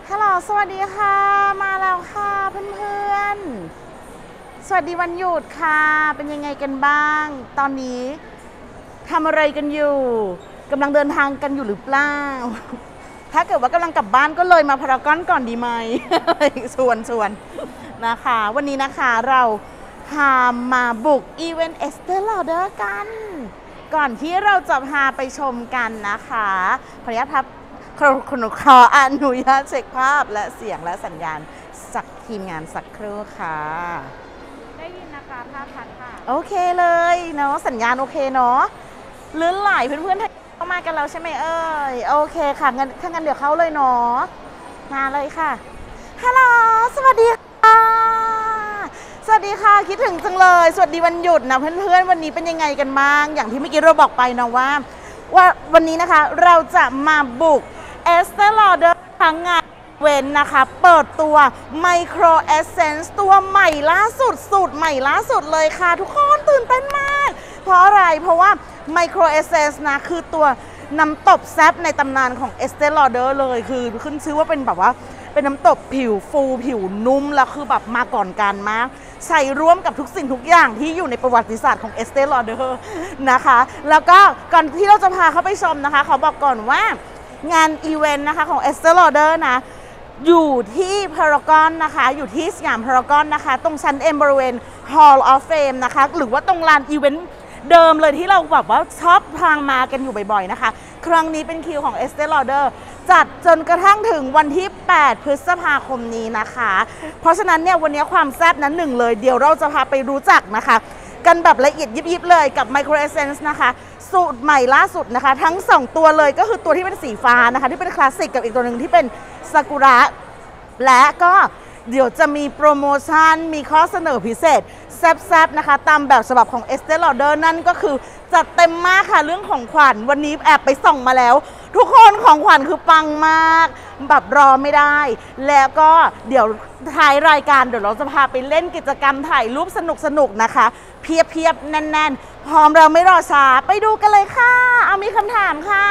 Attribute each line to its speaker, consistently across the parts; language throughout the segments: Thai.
Speaker 1: ฮัลโหลสวัสดีค่ะมาแล้วค่ะเพื่อนๆสวัสดีวันหยุดค่ะเป็นยังไงกันบ้างตอนนี้ทำอะไรกันอยู่กำลังเดินทางกันอยู่หรือเปล่าถ้าเกิดว่ากำลังกลับบ้านก็เลยมาพารากอนก่อนดีไหม ชวนนะคะวันนี้นะคะเราพามาบุกอีเวนต์เอสเตอร์ลอเดอร์กันก่อนที่เราจะพาไปชมกันนะคะขออนุญาตขออนุญาตเช็คภาพและเสียงและสัญญาณจากทีมงานสักครู่ค่ะได้ยินนะคะภาพชัดค่ะโอเคเลยเนาะสัญญาณโอเคเนาะลื่นไหลเพื่อนๆเข้ามากันแล้วใช่ไหมเอ่ยโอเคค่ะงั้นถ้างั้นเดี๋ยวเข้าเลยเนาะมาเลยค่ะฮัลโหลสวัสดีค่ะสวัสดีค่ะคิดถึงจังเลยสวัสดีวันหยุดนะเพื่อนๆวันนี้เป็นยังไงกันบ้างอย่างที่เมื่อกี้เราบอกไปนะว่าวันนี้นะคะเราจะมาบุกEstée Lauder ทั้งงานเว้นนะคะเปิดตัว Micro Essence ตัวใหม่ล่าสุดสูตรใหม่ล่าสุดเลยค่ะทุกคนตื่นเต้นมากเพราะอะไรเพราะว่า Micro Essence นะคือตัวน้ำตบแซบในตำนานของ Estée Lauder เลยคือขึ้นชื่อว่าเป็นแบบว่าเป็นน้ำตบผิวฟูผิวนุ่มแล้วคือแบบมาก่อนการมากใส่ร่วมกับทุกสิ่งทุกอย่างที่อยู่ในประวัติศาสตร์ของ Estée Lauder นะคะแล้วก็ก่อนที่เราจะพาเข้าไปชมนะคะขอบอกก่อนว่างานอีเวนต์นะคะของ Estée Lauder นะอยู่ที่พารากอนนะคะอยู่ที่สยามพารากอนนะคะตรงชั้นเอ็มบริเวณ Hall of Fame นะคะหรือว่าตรงลานอีเวนต์เดิมเลยที่เราแบบว่าชอบทางมากันอยู่บ่อยๆนะคะครั้งนี้เป็นคิวของ Estée Lauder จัดจนกระทั่งถึงวันที่8พฤษภาคมนี้นะคะเพราะฉะนั้นเนี่ยวันนี้ความแซ่บนั้นหนึ่งเลยเดี๋ยวเราจะพาไปรู้จักนะคะกันแบบละเอียดยิบๆเลยกับ Micro Essence นะคะสูตรใหม่ล่าสุดนะคะทั้ง2ตัวเลยก็คือตัวที่เป็นสีฟ้านะคะที่เป็นคลาสสิกกับอีกตัวหนึ่งที่เป็นซากุระและก็เดี๋ยวจะมีโปรโมชั่นมีข้อเสนอพิเศษแซ่บๆนะคะตามแบบฉบับของ Estée Lauder นั่นก็คือจัดเต็มมากค่ะเรื่องของขวัญวันนี้แอบไปส่องมาแล้วทุกคนของขวัญคือปังมากแบบรอไม่ได้แล้วก็เดี๋ยวท้ายรายการเดี๋ยวเราจะพาไปเล่นกิจกรรมถ่ายรูปสนุกๆนะคะเพียบๆแน่นๆพร้อมเราไม่รอช้าไปดูกันเลยค่ะเอามีคำถามค่ะ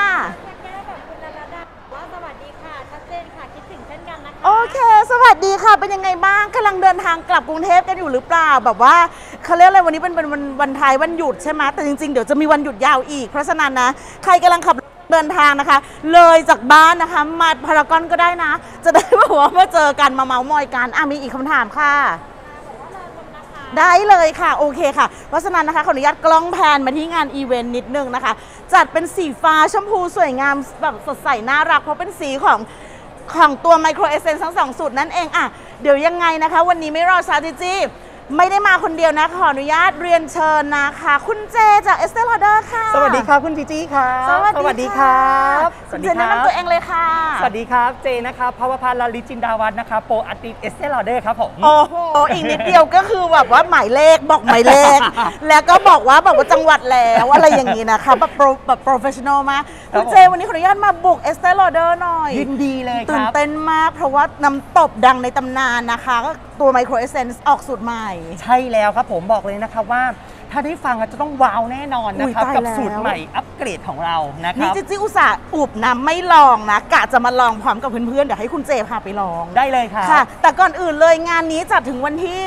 Speaker 1: โอเคสวัสดีค่ะเป็นยังไงบ้างกำลังเดินทางกลับกรุงเทพกันอยู่หรือเปล่าแบบว่าเขาเรียกอะไรวันนี้เป็นวันท้ายวันหยุดใช่ไหมแต่จริงๆเดี๋ยวจะมีวันหยุดยาวอีกเพราะฉะนั้นนะใครกำลังขับเดินทางนะคะเลยจากบ้านนะคะมาพารากอนก็ได้นะจะได้แบบว่ามาเจอกันมาเมาท์มอยกันมีอีกคำถามค่ะได้เลยค่ะโอเคค่ะเพราะฉะนั้นนะคะขออนุญาตกล้องแพนมาที่งานอีเวนต์นิดนึงนะคะจัดเป็นสีฟ้าชมพูสวยงามแบบสดใสน่ารักเพราะเป็นสีของตัว Micro Essence ทั้ง2สูตรนั่นเองเดี๋ยวยังไงนะคะวันนี้ไม่รอช้าจีไม่ได้มาคนเดียวนะขออนุญาตเรียนเชิญนะคะคุณเจจาก Estée Lauder ค่ะ
Speaker 2: สวัสดีครับคุณจีครับสวัสดีครับ
Speaker 1: คุณเจแนะนำตัวเองเลยค่ะ
Speaker 2: สวัสดีครับเจนะครับภวพันธ์ลลิตจินดาวัฒน์นะครับโปรอาร์ติสต์ Estée Lauder ครับผม
Speaker 1: โอ้โหอีกนิดเดียวก็คือแบบว่าหมายเลขบอกหมายเลขแล้วก็บอกว่าจังหวัดแล้วอะไรอย่างนี้นะคะแบบโปรเฟชชั่นอลมากคุณเจวันนี้ขออนุญาตมาบุก Estée Lauder หน่อย
Speaker 2: ยินดีเลยครับ
Speaker 1: ตื่นเต้นมากเพราะว่าน้ำตบดังในตำนานนะคะก็ตัว Micro Essence ออกสูตรใหม่
Speaker 2: ใช่แล้วครับผมบอกเลยนะครับว่าถ้าได้ฟังจะต้องว้าวแน่นอนนะครับกับสูตรใหม่อัปเกรดของเรานะครับ
Speaker 1: นี่จิอุตส่าห์อุบนะไม่ลองนะกะจะมาลองพร้อมกับเพื่อนๆเดี๋ยวให้คุณเจพาไปลอง
Speaker 2: ได้เลยค่ะ
Speaker 1: แต่ก่อนอื่นเลยงานนี้จัดถึงวันที่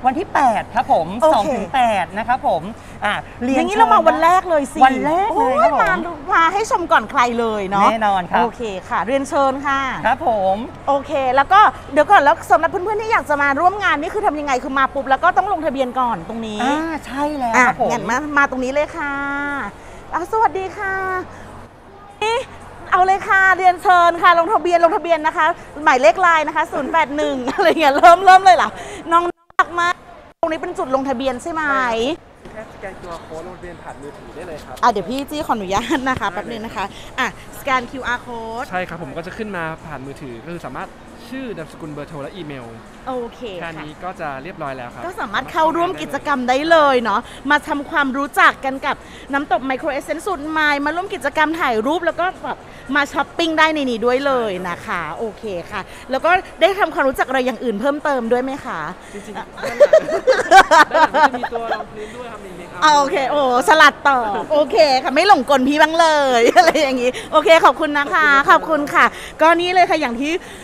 Speaker 2: 8ครับผม2-8นะครับผม
Speaker 1: อย่างนี้เรามาวันแรกเลยสิ
Speaker 2: วันแรกเลยครับผม
Speaker 1: มาให้ชมก่อนใครเลยเนาะ
Speaker 2: แน่นอนครับ
Speaker 1: โอเคค่ะเรียนเชิญค่ะ
Speaker 2: ครับผม
Speaker 1: โอเคแล้วก็เดี๋ยวก่อนแล้วสำหรับเพื่อนๆที่อยากจะมาร่วมงานนี่คือทำยังไงคือมาปุ๊บแล้วก็ต้องลงทะเบียนก่อนตรงนี้
Speaker 2: ใช่แล้วครับผม
Speaker 1: งั้นมาตรงนี้เลยค่ะสวัสดีค่ะเอาเลยค่ะเรียนเชิญค่ะลงทะเบียนนะคะหมายเลขไลน์นะคะ081อะไรเงี้ยเริ่มเลยเหรอน้องรักมากตรงนี้เป็นจุดลงทะเบียนใช่ไหม
Speaker 3: แค่สแกน QR code ลงทะเบียนผ่านมือถือได้เลยครับ
Speaker 1: เดี๋ยวพี่จี้ขออนุญาตนะคะแป๊บนึงนะคะสแกน QR code
Speaker 3: ใช่ครับผมก็จะขึ้นมาผ่านมือถือก็คือสามารถชื่อนามสกุลเบอร์โทรและอีเมล
Speaker 1: โอเค
Speaker 3: แค่นี้ก็จะเรียบร้อยแล้วครับ
Speaker 1: ก็สามารถเข้าร่วมกิจกรรมได้เลยเนาะมาทำความรู้จักกันกับน้ำตบ Micro Essence สูตรใหม่มาร่วมกิจกรรมถ่ายรูปแล้วก็แบบมาช้อปปิ้งได้ในนี้ด้วยเลยนะคะโอเคค่ะแล้วก็ได้ทำความรู้จักอะไรอย่างอื่นเพิ่มเติมด้วยไหมคะ
Speaker 3: จริงๆด้านหลังจะมีตัวรองพื้นด้วยครับมีเมคอัพ
Speaker 1: โอเคโอ้สลัดต่อโอเคค่ะไม่หลงกลพี่บ้างเลยอะไรอย่างนี้โอเคขอบคุณนะคะขอบคุณค่ะก็นี่เลยค่ะอย่างที่น้องได้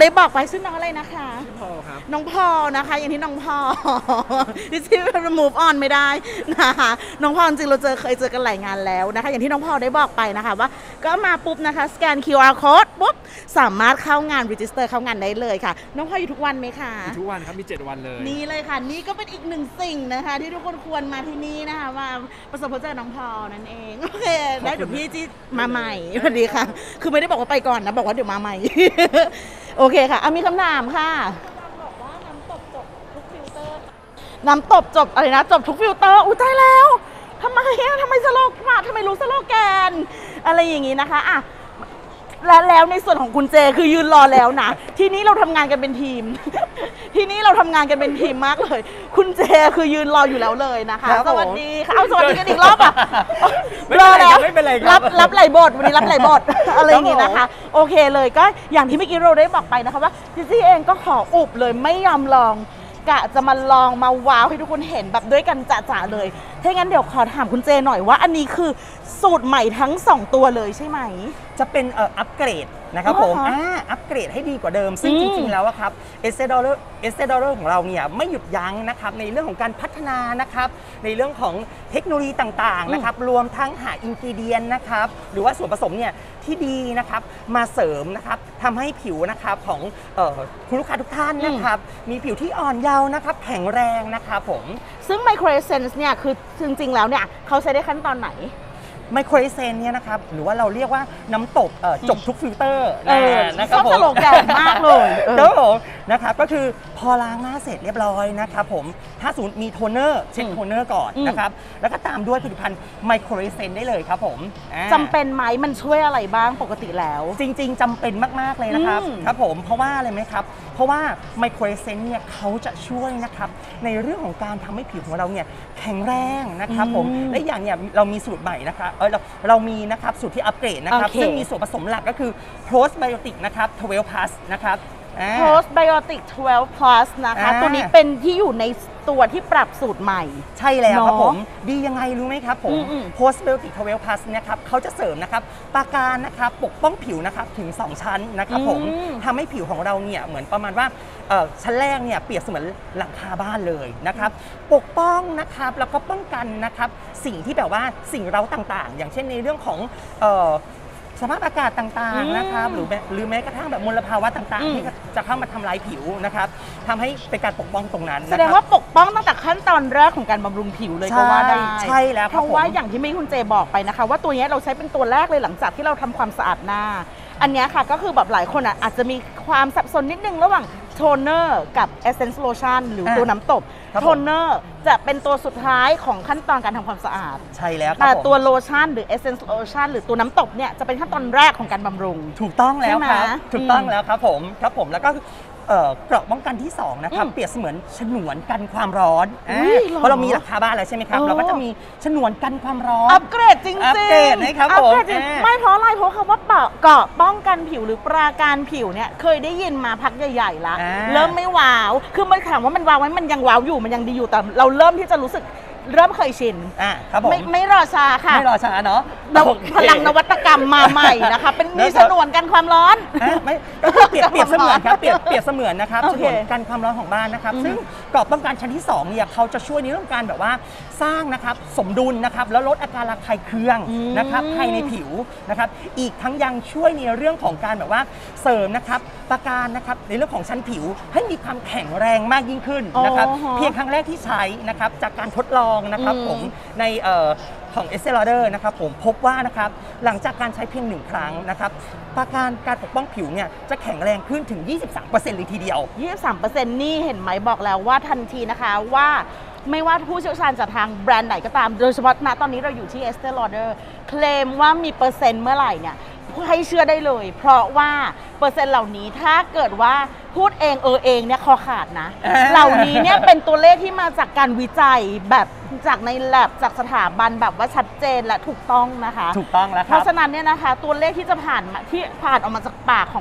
Speaker 1: ได้บอกไปซึ่งน้องอะไรนะคะ
Speaker 3: พี่พอครับ
Speaker 1: น้องพอนะคะอย่างที่น้องพอ ที่ move on ไม่ได้นะคะน้องพอจริงๆเราเคยเจอกันหลายงานแล้วนะคะอย่างที่น้องพอได้บอกไปนะคะว่าก็มาปุ๊บนะคะสแกน QR code ปุ๊บสามารถเข้างาน register เข้างานได้เลยค่ะน้องพออยู่ทุกวันไหมคะ
Speaker 3: ทุกวันครับมี 7 วันเลย
Speaker 1: นี่เลยค่ะนี่ก็เป็นอีกหนึ่งสิ่งนะคะที่ทุกคนควรมาที่นี่นะคะมาประสบพบเจอน้องพอนั่นเองโอเคได้เดี๋ยวพี่จีมาใหม่สวัสดีค่ะคือไม่ได้บอกว่าไปก่อนนะบอกว่าเดี๋ยวมาใหม่ โอเคค่ะมีคำถามค่ะน้ำตบจบทุกฟิลเตอร์อะไรนะจบทุกฟิลเตอร์อุ้ยตายแล้วทำไมสโลกทำไมรู้สโลแกนอะไรอย่างงี้นะคะอ่ะแล้วในส่วนของคุณเจคือยืนรอแล้วนะทีนี้เราทำงานกันเป็นทีม ทีนี้เราทำงานกันเป็นทีมมากเลย คุณเจคือยืนรออยู่แล้วเลยนะคะสวัสดีค่ะเอาสวัสดีกันอีกรอบอ่ะรอแล้ว
Speaker 2: ไม่เป็นไรครับ
Speaker 1: รับไหลบทวันนี้รับไหลบท อะไรอย่างงี้นะคะโอเคเลยก็อย่างที่เมื่อกี้เราได้บอกไปนะคะว่าจิจี้เองก็ขออุบเลยไม่ยอมลองกะจะมาลองมาว้าวให้ทุกคนเห็นแบบด้วยกันจ๋าๆเลยถ้างั้นเดี๋ยวขอถามคุณเจหน่อยว่าอันนี้คือสูตรใหม่ทั้ง2ตัวเลยใช่ไหม
Speaker 2: จะเป็นอัปเกรดนะครับผมอัปเกรดให้ดีกว่าเดิมซึ่งจริงๆแล้วครับเอสเตอร์ของเราเนี่ยไม่หยุดยั้งนะครับในเรื่องของการพัฒนานะครับในเรื่องของเทคโนโลยีต่างๆนะครับรวมทั้งหาอินกิเดียนนะครับหรือว่าส่วนผสมเนี่ยที่ดีนะครับมาเสริมนะครับทำให้ผิวนะครับของคุณลูกค้าทุกท่านนะครับมีผิวที่อ่อนเยาว์นะครับแข็งแรงนะครับผม
Speaker 1: ซึ่ง Micro Essence เนี่ยคือจริงๆแล้วเนี่ยเขาใช้ได้ขั้นตอนไหน
Speaker 2: ไมโครเอเซนเนี่ยนะครับหรือว่าเราเรียกว่าน้ำตกจบทุกฟิลเตอร์
Speaker 1: นะครับผมชอบสโลแกนมากเลย
Speaker 2: ครับผมนะครับก็คือพอล้างหน้าเสร็จเรียบร้อยนะครับผมถ้าสมมติมีโทนเนอร์เช็ดโทนเนอร์ก่อนนะครับแล้วก็ตามด้วยผลิตภัณฑ์ไมโครเอเซนได้เลยครับผม
Speaker 1: จำเป็นไหมมันช่วยอะไรบ้างปกติแล้ว
Speaker 2: จริงๆจำเป็นมากๆเลยนะครับครับผมเพราะว่าอะไรไหมครับเพราะว่าไมโครเอเซนเนี่ยเขาจะช่วยนะครับในเรื่องของการทำให้ผิวของเราเนี่ยแข็งแรงนะครับผมและอย่างเนี่ยเรามีสูตรใหม่นะคะเรามีนะครับสูตรที่อัปเกรดนะครับซึ่งมีส่วนผสมหลักก็คือ Postbiotic นะครับ12 plus นะครับ
Speaker 1: Postbiotic 12 plus นะคะตัวนี้เป็นที่อยู่ในตัวที่ปรับสูตรใหม่
Speaker 2: ใช่แล้วครับผมดียังไงรู้ไหมครับผม Postbiotic 12 plus นะครับเขาจะเสริมนะครับปราการนะครับปกป้องผิวนะครับถึง2ชั้นนะครับผมทำให้ผิวของเราเนี่ยเหมือนประมาณว่าชั้นแรกเนี่ยเปรียบเสมือนหลังคาบ้านเลยนะครับปกป้องนะครับแล้วก็ป้องกันนะครับสิ่งที่แบบว่าสิ่งเร้าต่างๆอย่างเช่นในเรื่องของสภาพอากาศต่างๆนะครับหรือแม้กระทั่งแบบมลภาวะต่างๆที่จะเข้ามาทำลายผิวนะครับทำให้เป็นการปกป้องตรงนั้น
Speaker 1: แสดงว่าปกป้องตั้งแต่ขั้นตอนแรกของการบำรุงผิวเลยก็ว่าได้
Speaker 2: ใช่แล้ว
Speaker 1: เพราะว่าอย่างที่คุณเจบอกไปนะคะว่าตัวนี้เราใช้เป็นตัวแรกเลยหลังจากที่เราทำความสะอาดหน้าอันนี้ค่ะก็คือแบบหลายคนอาจจะมีความสับสนนิดนึงระหว่างโทนเนอร์กับ Essence Lotion หรือตัวน้ำตบโทนเนอร์จะเป็นตัวสุดท้ายของขั้นตอนการทำความสะอาด
Speaker 2: ใช่แล้ว
Speaker 1: แต่ตัวโลชั่นหรือ Essence Lotion หรือตัวน้ำตบเนี่ยจะเป็นขั้นตอนแรกของการบำรุง
Speaker 2: ถูกต้องแล้วครับถูกต้องแล้วครับผมแล้วก็เกราะป้องกันที่2นะครับเปรียบเสมือนฉนวนกันความร้อนเพราะเรามีหลังคาบ้านแล้วใช่ไหมครับเราก็จะมีฉนวนกันความร้อน
Speaker 1: อัปเกรดจริงๆอัป
Speaker 2: เกรดนะครับผม
Speaker 1: ไม่เพราะอะไรเพราะคำว่าเกราะป้องกันผิวหรือปราการผิวเนี่ยเคยได้ยินมาพักใหญ่ๆแล้วเริ่มไม่ว้าวคือมันถามว่ามันว้าวไหมมันยังว้าวอยู่มันยังดีอยู่แต่เราเริ่มที่จะรู้สึกเริ่มเคยชิน
Speaker 2: ครับผม
Speaker 1: ไม่รอช้าค่ะ
Speaker 2: ไม่รอช้าเนาะ
Speaker 1: พลังนวัตกรรมมาใหม่นะคะเป็นมีฉนวนกันความร้อน
Speaker 2: ไม่ก็คือเปรียบเสมือนครับเปรียบเสมือนนะครับฉนวนกันความร้อนของบ้านนะครับซึ่งกรอบป้องกันชั้นที่2เนี่ยเขาจะช่วยในเรื่องการแบบว่าสร้างนะครับสมดุลนะครับแล้วลดอาการระคายเคืองนะครับภายในผิวนะครับอีกทั้งยังช่วยในเรื่องของการแบบว่าเสริมนะครับประการนะครับในเรื่องของชั้นผิวให้มีความแข็งแรงมากยิ่งขึ้นนะครับเพียงครั้งแรกที่ใช้นะครับจากการทดลองนะครับผมในของ Estée Lauder นะครับผมพบว่านะครับหลังจากการใช้เพียง1ครั้งนะครับประการปกป้องผิวเนี่ยจะแข็งแรงขึ้นถึง 23% เลยทีเดียว
Speaker 1: 23% นี่เห็นไหมบอกแล้วว่าทันทีนะคะว่าไม่ว่าผู้เชี่ยวชาญจากทางแบรนด์ไหนก็ตามโดยเฉพาะณตอนนี้เราอยู่ที่ Estée Lauder เคลมว่ามีเปอร์เซ็นต์เมื่อไหร่เนี่ยให้เชื่อได้เลยเพราะว่าเปอร์เซ็นต์เหล่านี้ถ้าเกิดว่าพูดเองเองเนี่ยคอขาดนะเหล่านี้เนี่ยเป็นตัวเลขที่มาจากการวิจัยแบบจากในแลบจากสถาบันแบบว่าชัดเจนและถูกต้องนะคะ
Speaker 2: ถูกต้องแล้วครับ
Speaker 1: เพราะฉะนั้นเนี่ยนะคะตัวเลขที่จะผ่านออกมาจากปากของ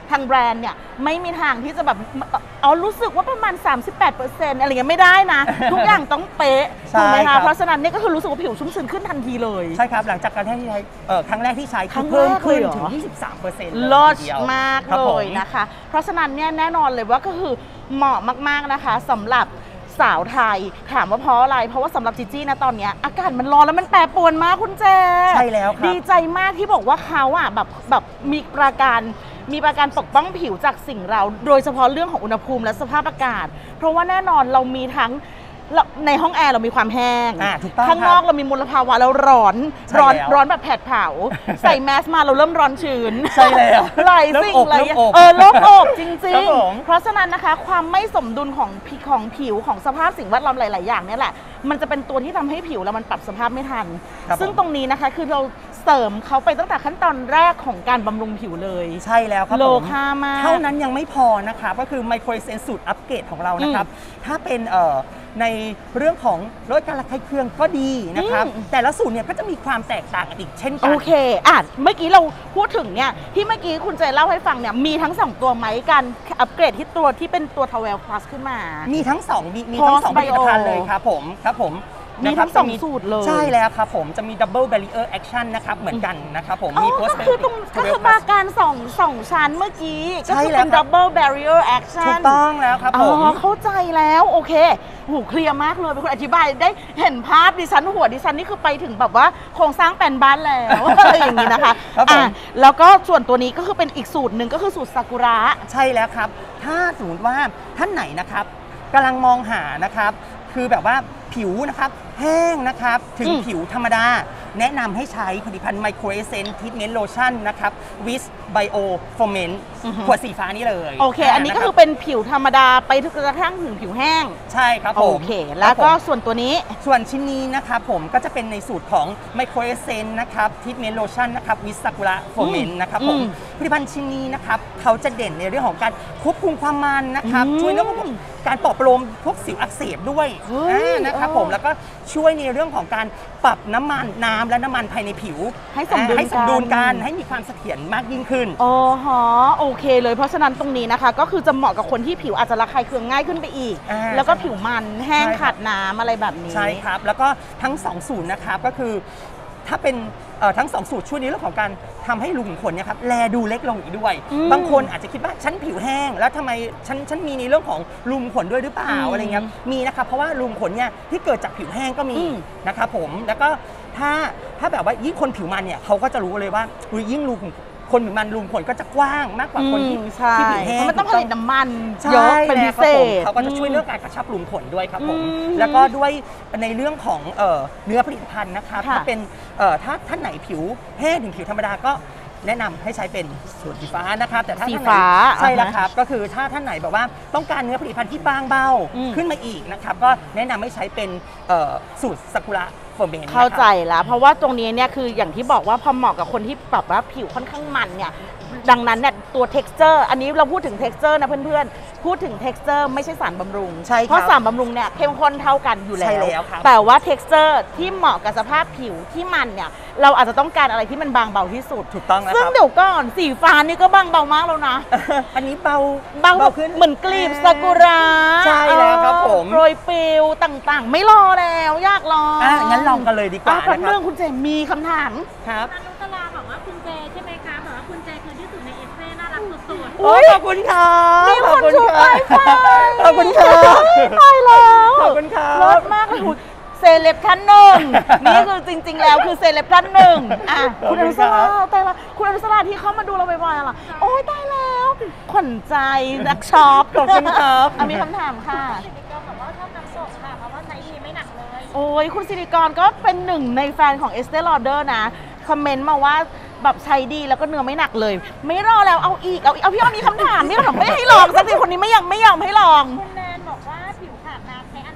Speaker 1: ทางแบรนด์เนี่ยไม่มีทางที่จะแบบอ๋อรู้สึกว่าประมาณ 38%อะไรเงี้ยไม่ได้นะ ทุกอย่างต้องเป๊ะ
Speaker 2: ใช่
Speaker 1: ถูกไหม
Speaker 2: ครั
Speaker 1: คะ
Speaker 2: บ
Speaker 1: เพราะฉะนั้นเนี่ยก็คือรู้สึกว่าผิวชุ่มชื้นขึ้นทันทีเลย
Speaker 2: ใช่ครับหลังจากการที่ใช้ครั้งแรกที่ใช้
Speaker 1: ครั้
Speaker 2: คื
Speaker 1: ง
Speaker 2: อเพิ่มขึ้น
Speaker 1: แรกเลยเหรอ
Speaker 2: ถึง 23%เลย
Speaker 1: เลิศ
Speaker 2: ทีเดียว
Speaker 1: มาก
Speaker 2: ครับ
Speaker 1: เล
Speaker 2: ผม
Speaker 1: ยนะคะ เพราะฉะนั้นเนี่ยแน่นอนเลยว่าก็คือเหมาะมากๆนะคะสำหรับสาวไทยถามว่าเพราะอะไรเพราะว่าสำหรับจีจี้นะตอนเนี้ยอากาศมันร้อนแล้วมันแปรปรวนมากคุณเจ
Speaker 2: ใช่แล้วครับ
Speaker 1: ดีใจมากที่บอกว่าเขาอ่ะแบบมีประการปกป้องผิวจากสิ่งเรา โดยเฉพาะเรื่องของอุณหภูมิและสภาพอากาศ เพราะว่าแน่นอนเรามีทั้งในห้องแอร์เรามีความแห้ง
Speaker 2: ถูกต้อง
Speaker 1: ข้างนอกเรามีมลภาวะแล้วร้อน
Speaker 2: ใช่แล้ว
Speaker 1: ร้อนแบบแผดเผา ใส่แมสมาเราเริ่มร้อนชื้น
Speaker 2: ใช่แล้ว
Speaker 1: หลายสิ่งหลายอย่าง
Speaker 2: โลกอบ
Speaker 1: โลกอบจริ
Speaker 2: ครั
Speaker 1: ง
Speaker 2: บผม
Speaker 1: ๆ เพราะฉะนั้นนะคะความไม่สมดุลของผิวของสภาพสิ่งแวดล้อมหลาย ๆ อย่างเนี่ยแหละมันจะเป็นตัวที่ทำให้ผิวเรามันปรับสภาพไม่ทัน
Speaker 2: ครับ
Speaker 1: ซึ่งตรงนี้นะคะคือเราเสริมเขาไปตั้งแต่ขั้นตอนแรกของการบำรุงผิวเลย
Speaker 2: ใช่แล้วครับ
Speaker 1: โล
Speaker 2: ผม
Speaker 1: ค่ามาก
Speaker 2: เท่านั้นยังไม่พอนะครับก็คือไมโครเซนสูตรอัปเกรดของเรานะครับถ้าเป็นในเรื่องของลดการระคายเคืองก็ดีนะครับแต่ละสูตรเนี่ยก็จะมีความแตกต่างกันอีกเช่นกั
Speaker 1: โอเคเมื่อกี้เราพูดถึงเนี่ยที่เมื่อกี้คุณเจเล่าให้ฟังเนี่ยมีทั้ง 2 ตัวไหมการอัปเกรดที่ตัวที่เป็นตัวทาวเวลพลัสขึ้นมา
Speaker 2: มีทั้ง2ผลิตภัณฑ์เลยครับผม
Speaker 1: มีทั้ง
Speaker 2: นะครับ
Speaker 1: 2 สูตรเลย
Speaker 2: ใช่แล้วครับผมจะมี Double Barrier Action นะครับเหมือนกันนะครับผม
Speaker 1: อ๋อ
Speaker 2: มี
Speaker 1: ก็
Speaker 2: Post
Speaker 1: คือก็คือมาการสองชั้นเมื่อกี้ก็
Speaker 2: ใช่
Speaker 1: คือ
Speaker 2: แล้ว
Speaker 1: เป็น
Speaker 2: ครับ
Speaker 1: double barrier action
Speaker 2: ถูกต้องแล้วครับ
Speaker 1: อ๋
Speaker 2: ผม
Speaker 1: อเข้าใจแล้วโอเคหูเคลียร์มากเลยเป็นคนอธิบายได้เห็นภาพดิฉันหัวดิฉันนี่คือไปถึงแบบว่าโครงสร้างแปลนบ้านแล้ว อะไรอย่างนี้นะคะ
Speaker 2: ครับผม
Speaker 1: แล้วก็ส่วนตัวนี้ก็คือเป็นอีกสูตรหนึ่งก็คือสูตรซากุระ
Speaker 2: ใช่แล้วครับ ถ้าสมมติว่าท่านไหนนะครับกำลังมองหานะครับคือแบบว่าผิวนะครับแห้งนะครับถึงผิวธรรมดา แนะนำให้ใช้ผลิตภัณฑ์ไมโครเอเซนทรีทเมนต์โลชั่นนะครับวิสไบโอโฟเมนต์ขวดสีฟ้านี้เลย
Speaker 1: โอเค อันนี้ก็คือเป็นผิวธรรมดาไปถึงกระทั่งถึงผิวแห้ง
Speaker 2: ใช่ครับผม
Speaker 1: โอเค แล้วก็ส่วนตัวนี้
Speaker 2: ส่วนชิ้นนี้นะครับผมก็จะเป็นในสูตรของไมโครเอเซนนะครับทรีทเมนต์โลชั่นนะครับวิสซากุระโฟเมนต์นะครับผมผลิตภัณฑ์ชิ้นนี้นะครับเขาจะเด่นในเรื่องของการควบคุมความมันนะครับช่วยเรื่องของการปลอบประโลมพวกสิวอักเสบด้วยนะครับผมแล้วก็ช่วยในเรื่องของการปรับน้ำและน้ำมันภายในผิว
Speaker 1: ให้สมดุลกัน
Speaker 2: ให้มีความเสถียรมากยิ่งขึ้น
Speaker 1: อ๋อฮะโอเคเลยเพราะฉะนั้นตรงนี้นะคะ ก็คือจะเหมาะกับคนที่ผิวอาจจะระคายเคืองง่ายขึ้นไปอีก แล้วก็ผิวมันแห้ง
Speaker 2: ใช่ครับ
Speaker 1: ขาดน้ำอะไรแบบนี้
Speaker 2: ใช่ครับ แล้วก็ทั้ง2สูตรนะครับก็คือถ้าเป็นทั้ง2สูตรช่วยในเรื่องของการทำให้รูขุมขนเนี่ยครับแลดูเล็กลงอีกด้วย บางคนอาจจะคิดว่าฉันผิวแห้งแล้วทำไมฉันมีในเรื่องของรูขุมขนด้วยหรือเปล่าอะไรเงี้ยมีนะครับเพราะว่ารูขุมขนเนี่ยที่เกิดจากผิวแห้งก็มีนะครับผมแล้วก็ถ้าแบบว่ายิ่งคนผิวมันเนี่ยเขาก็จะรู้เลยว่ายิ่งรูขุมคนผิวมันรูขุมขนก็จะกว้างมากกว่าคนที่
Speaker 1: ใช่
Speaker 2: ผิวแห้
Speaker 1: เพ
Speaker 2: ง
Speaker 1: ราะมันต้องผลิตน้ำมัน
Speaker 2: ใช่
Speaker 1: เยอะเป็นพิเศ
Speaker 2: แล้วครับผม
Speaker 1: ษ
Speaker 2: เขาก็จะช่วยเรื่องการกระชับรูขุมขนด้วยครับผม
Speaker 1: อืม
Speaker 2: แล้วก็ด้วยในเรื่องของเนื้อผลิตภัณฑ์นะครับ
Speaker 1: ค่ะ
Speaker 2: ถ้าเป็นถ้าท่านไหนผิวแห้งถึงผิวธรรมดาก็แนะนำให้ใช้เป็นสูตรสีฟ้านะครับแต่ถ้า
Speaker 1: สี
Speaker 2: ท่านไหน
Speaker 1: ฟ้า
Speaker 2: ใช่แล้วครับก็คือถ้าท่านไหนแบบว่าต้องการเนื้อผลิตภัณฑ์ที่บางเบาขึ้นมาอีกนะครับก็แนะนำให้ใช้เป็นสูตรซากุระโฟเมน
Speaker 1: เข้าใจแล้ว เพราะว่าตรงนี้เนี่ยคืออย่างที่บอกว่าพอเหมาะกับคนที่แบบว่าผิวค่อนข้างมันเนี่ยดังนั้นเนี่ยตัว texture อันนี้เราพูดถึง texture นะเพื่อนๆพูดถึง texture ไม่ใช่สารบำรุง
Speaker 2: ใช่ครับ
Speaker 1: เพราะสารบำรุงเนี่ยเข้มข้นเท่ากันอยู่แล้
Speaker 2: ใช่
Speaker 1: ว
Speaker 2: แล้วครับ
Speaker 1: แต่ว่า texture ที่เหมาะกับสภาพผิวที่มันเนี่ยเราอาจจะต้องการอะไรที่มันบางเบาที่สุด
Speaker 2: ถูกต้องแล้ว
Speaker 1: ซึ่ง
Speaker 2: ครับ
Speaker 1: เดี๋ยวก่อนสีฟ้านี่ก็บางเบามากแล้วนะ
Speaker 2: อันนี้เบา
Speaker 1: บาง
Speaker 2: ขึ้น
Speaker 1: เหมือนกลีบซากุระ
Speaker 2: ใช่แล้วครับผม
Speaker 1: โรยปลิวต่างๆ ไม่รอแล้วอยากลอง
Speaker 2: งั้นลองกันเลยดีกว่า
Speaker 1: แป๊บ
Speaker 2: นะค
Speaker 1: เรื่
Speaker 2: รั
Speaker 1: อบ งคุณเจมมีคำถาม
Speaker 2: ครับ
Speaker 4: นานุตลาบอกว่าคุณเจใช่ไหมคะบอกว่าคุณเจคือที่สุดในเอฟเฟ่น่ารักสุด
Speaker 2: โอ้ยขอบคุณครับ
Speaker 1: มีคน
Speaker 2: ขอบ
Speaker 1: ชู
Speaker 2: ณ
Speaker 1: ไอ
Speaker 2: รับ
Speaker 1: ไฟ
Speaker 2: ขอบคุณครับ
Speaker 1: ตายแล้ว
Speaker 2: ขอบคุณครับ
Speaker 1: รสมากเลยคุณเซเลบท่านหนึ่ง นี่คือจริง ๆ แล้วคือเซเลบท่านหนึ่งอ่ะ
Speaker 2: ขอบ
Speaker 1: คุณ
Speaker 2: คุ
Speaker 1: อ
Speaker 2: ณ
Speaker 1: นุ
Speaker 2: ครั
Speaker 1: ส
Speaker 2: บ
Speaker 1: ราตายละคุณอนุสราที่เข้ามาดูเราบ่อยๆล่ะโอ้ยตายแล้วขวัญใจนักช็อป
Speaker 2: ขอบคุณครับ
Speaker 1: อ่ะมีคำถามค่ะ
Speaker 4: ๆสิริกรบอกว่าชอบน้ำส้มค่ะเพราะว่าใช้ดีไม่หนักเลย
Speaker 1: โอ้ยคุณสิริกรก็เป็นหนึ่งในแฟนของ Estee Lauder นะ คอมเมนต์มาว่าแบบใช้ดีแล้วก็เนื้อไม่หนักเลย ไม่รอแล้วเอาอีกเอาพี่อ้อมมีคำถามไม่ให้ลองสักทีคนนี้ไม่ยอมให้ลอง
Speaker 4: คุณแนนบอกว่าผิวขาดน้ำใช้อันไหนคะ